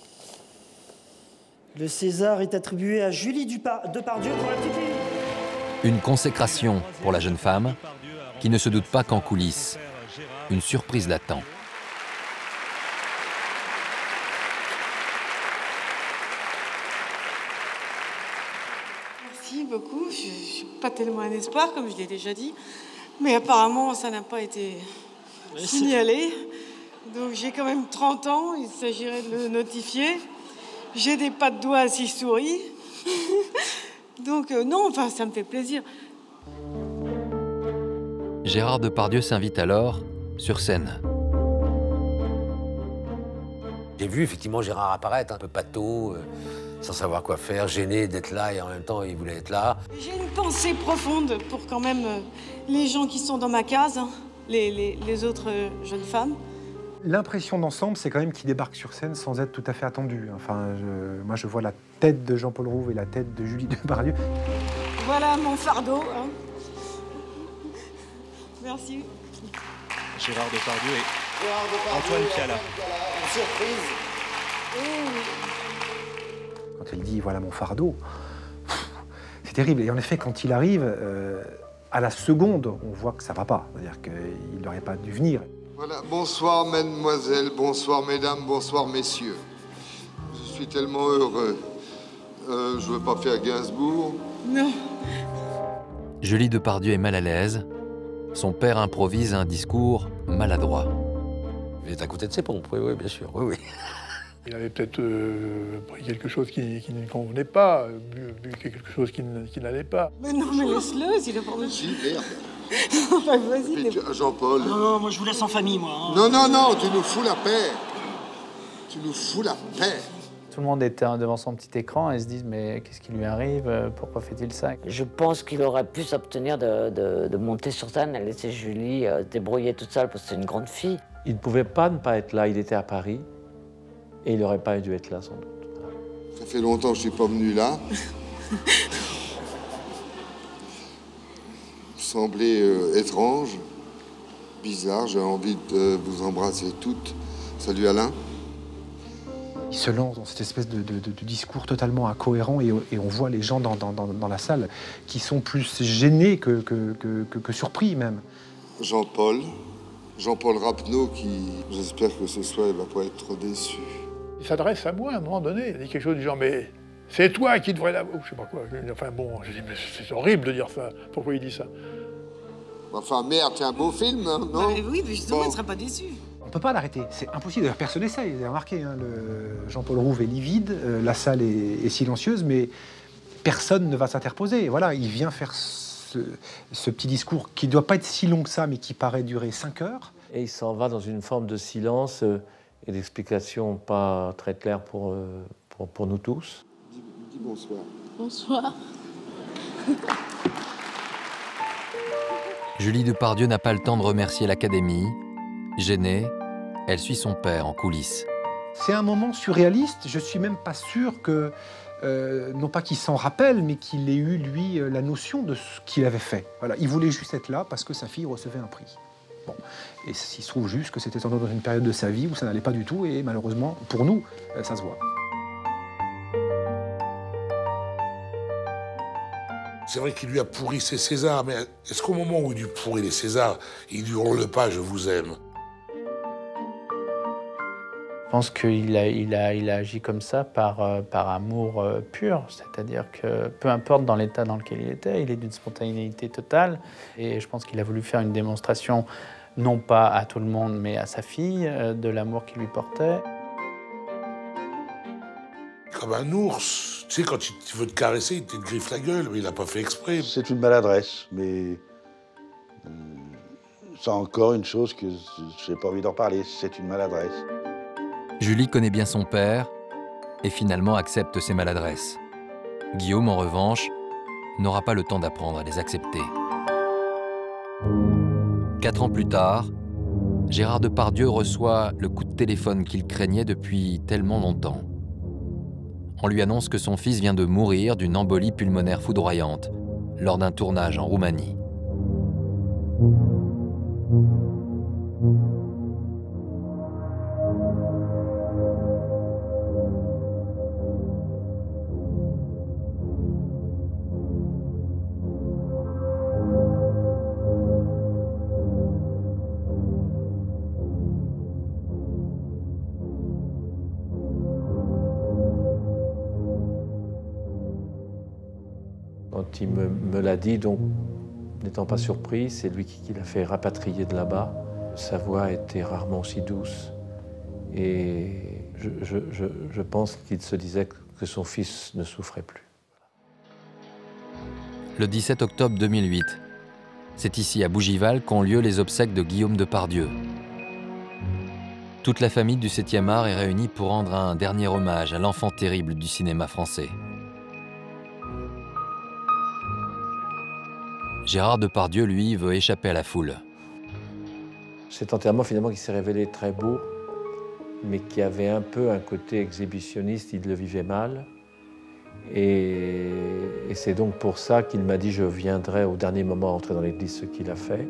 Le César est attribué à Julie Depardieu pour la petite fille. Une consécration pour la jeune femme qui ne se doute pas qu'en coulisses, une surprise l'attend. Merci beaucoup. Je ne suis pas tellement un espoir, comme je l'ai déjà dit. Mais apparemment, ça n'a pas été signalé. Donc j'ai quand même trente ans, il s'agirait de le notifier. J'ai des pas de doigts à six souris. Donc euh, non, enfin, ça me fait plaisir. Gérard Depardieu s'invite alors sur scène. J'ai vu effectivement Gérard apparaître, un peu pâteau, euh, sans savoir quoi faire, gêné d'être là et en même temps il voulait être là. J'ai une pensée profonde pour quand même euh, les gens qui sont dans ma case, hein, les, les, les autres euh, jeunes femmes. L'impression d'ensemble, c'est quand même qu'il débarque sur scène sans être tout à fait attendu. Enfin, je, moi, je vois la tête de Jean-Paul Rouve et la tête de Julie Depardieu. Voilà mon fardeau. Hein. Merci. Gérard Depardieu et Gérard Depardieu, Antoine Piala. Une surprise. Quand elle dit « voilà mon fardeau », c'est terrible. Et en effet, quand il arrive, euh, à la seconde, on voit que ça ne va pas. C'est-à-dire qu'il n'aurait pas dû venir. Voilà, bonsoir mademoiselle, bonsoir mesdames, bonsoir messieurs. Je suis tellement heureux. Euh, je veux pas faire Gainsbourg. Non. Julie Depardieu est mal à l'aise. Son père improvise un discours maladroit. Il est à côté de ses pompes, oui, oui, bien sûr, oui, oui. Il avait peut-être euh, pris quelque chose qui, qui ne convenait pas, bu, bu quelque chose qui, qui n'allait pas. Mais non, mais laisse-le, s'il est pas mal. Si, merde. Enfin, vas-y. Les... Jean-Paul. Non, non, moi je vous laisse en famille, moi. Hein. Non, non, non, tu nous fous la paix. Tu nous fous la paix. Tout le monde était devant son petit écran et se disent mais qu'est-ce qui lui arrive? Pourquoi fait-il ça? Je pense qu'il aurait pu s'obtenir de, de, de monter sur scène et laisser Julie euh, se débrouiller toute seule parce que c'est une grande fille. Il ne pouvait pas ne pas être là, il était à Paris et il n'aurait pas dû être là sans doute. Ça fait longtemps que je ne suis pas venu là. Vous semblez euh, étrange, bizarre, j'ai envie de vous embrasser toutes. Salut Alain. Il se lance dans cette espèce de, de, de, de discours totalement incohérent et, et on voit les gens dans, dans, dans, dans la salle qui sont plus gênés que, que, que, que, que surpris même. Jean-Paul, Jean-Paul Rapneau qui, j'espère que ce soir, il ne va pas être trop déçu. Il s'adresse à moi à un moment donné, il dit quelque chose du genre, mais c'est toi qui devrais l'avoir, ou je sais pas quoi. Enfin bon, je dis, mais c'est horrible de dire ça, pourquoi il dit ça? Enfin merde, c'est un beau film, hein, non? Bah, oui, mais justement, bon. il ne serait pas déçu. On ne peut pas l'arrêter, c'est impossible. D'ailleurs, personne n'essaye. Vous avez remarqué, hein, le... Jean-Paul Rouve est livide, euh, la salle est, est silencieuse, mais personne ne va s'interposer. Voilà, il vient faire ce, ce petit discours qui ne doit pas être si long que ça, mais qui paraît durer cinq heures. Et il s'en va dans une forme de silence euh, et d'explication pas très claire pour, euh, pour, pour nous tous. Dis, dis bonsoir. Bonsoir. Julie Depardieu n'a pas le temps de remercier l'Académie. Gênée, elle suit son père en coulisses. C'est un moment surréaliste. Je suis même pas sûr que, euh, non pas qu'il s'en rappelle, mais qu'il ait eu, lui, la notion de ce qu'il avait fait. Voilà, il voulait juste être là parce que sa fille recevait un prix. Bon. Et il se trouve juste que c'était dans une période de sa vie où ça n'allait pas du tout, et malheureusement, pour nous, ça se voit. C'est vrai qu'il lui a pourri ses Césars, mais est-ce qu'au moment où il lui pourrit les Césars, il lui hurle pas « je vous aime » ? Je pense qu'il a, il a, il a agi comme ça par, euh, par amour euh, pur, c'est-à-dire que peu importe dans l'état dans lequel il était, il est d'une spontanéité totale. Et je pense qu'il a voulu faire une démonstration, non pas à tout le monde, mais à sa fille, euh, de l'amour qu'il lui portait. comme un ours. Tu sais, quand il veut te caresser, il te griffe la gueule, mais il n'a pas fait exprès. C'est une maladresse, mais euh, c'est encore une chose que j'ai pas envie d'en parler. C'est une maladresse. Julie connaît bien son père et finalement accepte ses maladresses. Guillaume, en revanche, n'aura pas le temps d'apprendre à les accepter. Quatre ans plus tard, Gérard Depardieu reçoit le coup de téléphone qu'il craignait depuis tellement longtemps. On lui annonce que son fils vient de mourir d'une embolie pulmonaire foudroyante lors d'un tournage en Roumanie. Quand il me, me l'a dit, donc, n'étant pas surpris, c'est lui qui, qui l'a fait rapatrier de là-bas. Sa voix était rarement aussi douce. Et je, je, je, je pense qu'il se disait que son fils ne souffrait plus. Le dix-sept octobre deux mille huit, c'est ici à Bougival qu'ont lieu les obsèques de Guillaume Depardieu. Toute la famille du septième art est réunie pour rendre un dernier hommage à l'enfant terrible du cinéma français. Gérard Depardieu, lui, veut échapper à la foule. Cet enterrement, finalement, qui s'est révélé très beau, mais qui avait un peu un côté exhibitionniste, il le vivait mal. Et, et c'est donc pour ça qu'il m'a dit « je viendrai au dernier moment entrer dans l'église », ce qu'il a fait.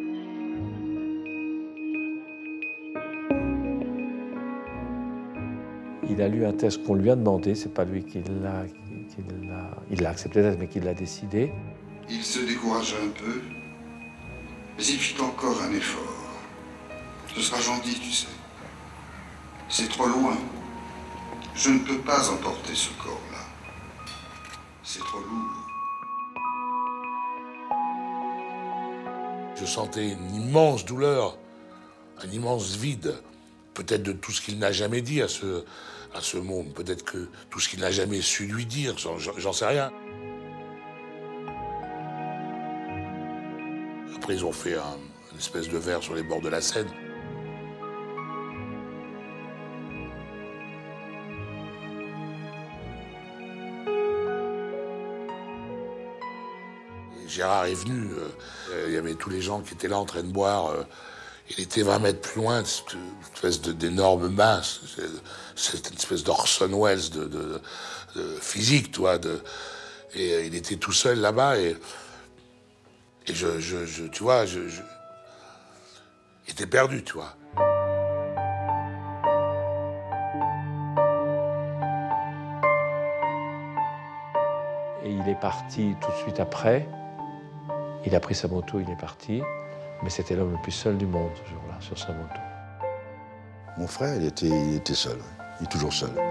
Il a lu un texte qu'on lui a demandé, c'est pas lui qui l'a... Il l'a accepté, mais qui l'a décidé. Il se découragea un peu, mais il fit encore un effort. Ce sera gentil, tu sais. C'est trop loin. Je ne peux pas emporter ce corps-là. C'est trop lourd. Je sentais une immense douleur, un immense vide. Peut-être de tout ce qu'il n'a jamais dit à ce, à ce môme. Peut-être que tout ce qu'il n'a jamais su lui dire, j'en sais rien. Après, ils ont fait un, une espèce de verre sur les bords de la Seine. Et Gérard est venu, euh, il y avait tous les gens qui étaient là en train de boire. Euh, il était vingt mètres plus loin, cette espèce d'énorme masse. C'est une espèce d'Orson Welles de, de, de physique, toi. De, et euh, il était tout seul là-bas. Et, Et je, je, je, tu vois, je, je... il était perdu, tu vois. Et il est parti tout de suite après. Il a pris sa moto, il est parti. Mais c'était l'homme le plus seul du monde, ce jour-là, sur sa moto. Mon frère, il était, il était seul. Il est toujours seul.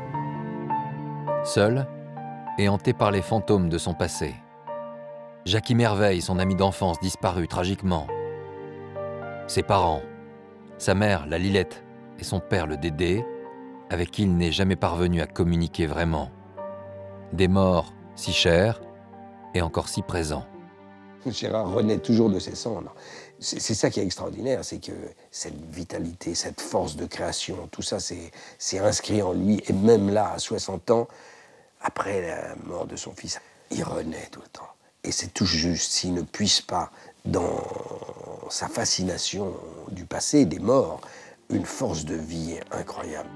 Seul et hanté par les fantômes de son passé. Jackie Merveille, son ami d'enfance, disparu tragiquement. Ses parents, sa mère, la Lilette, et son père, le Dédé, avec qui il n'est jamais parvenu à communiquer vraiment. Des morts si chers et encore si présents. Gérard renaît toujours de ses cendres. C'est ça qui est extraordinaire, c'est que cette vitalité, cette force de création, tout ça, c'est inscrit en lui. Et même là, à soixante ans, après la mort de son fils, il renaît tout le temps. Et c'est tout juste s'il ne puisse pas, dans sa fascination du passé, des morts, une force de vie incroyable.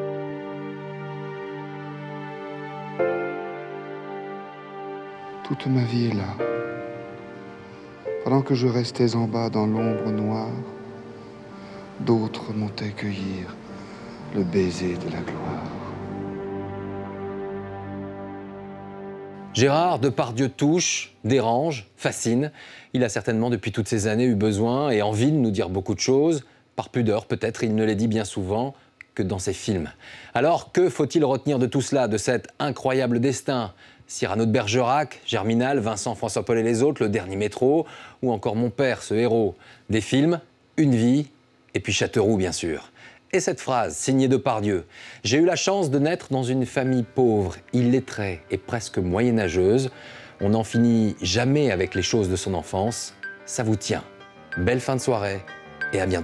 Toute ma vie est là. Pendant que je restais en bas dans l'ombre noire, d'autres montaient cueillir le baiser de la gloire. Gérard Depardieu touche, dérange, fascine. Il a certainement depuis toutes ces années eu besoin et envie de nous dire beaucoup de choses. Par pudeur peut-être, il ne les dit bien souvent que dans ses films. Alors que faut-il retenir de tout cela, de cet incroyable destin ? Cyrano de Bergerac, Germinal, Vincent, François-Paul et les autres, Le Dernier Métro, ou encore Mon Père, ce héros. Des films, une vie, et puis Châteauroux bien sûr. Et cette phrase, signée Depardieu, « J'ai eu la chance de naître dans une famille pauvre, illettrée et presque moyenâgeuse. On n'en finit jamais avec les choses de son enfance. Ça vous tient. Belle fin de soirée et à bientôt. »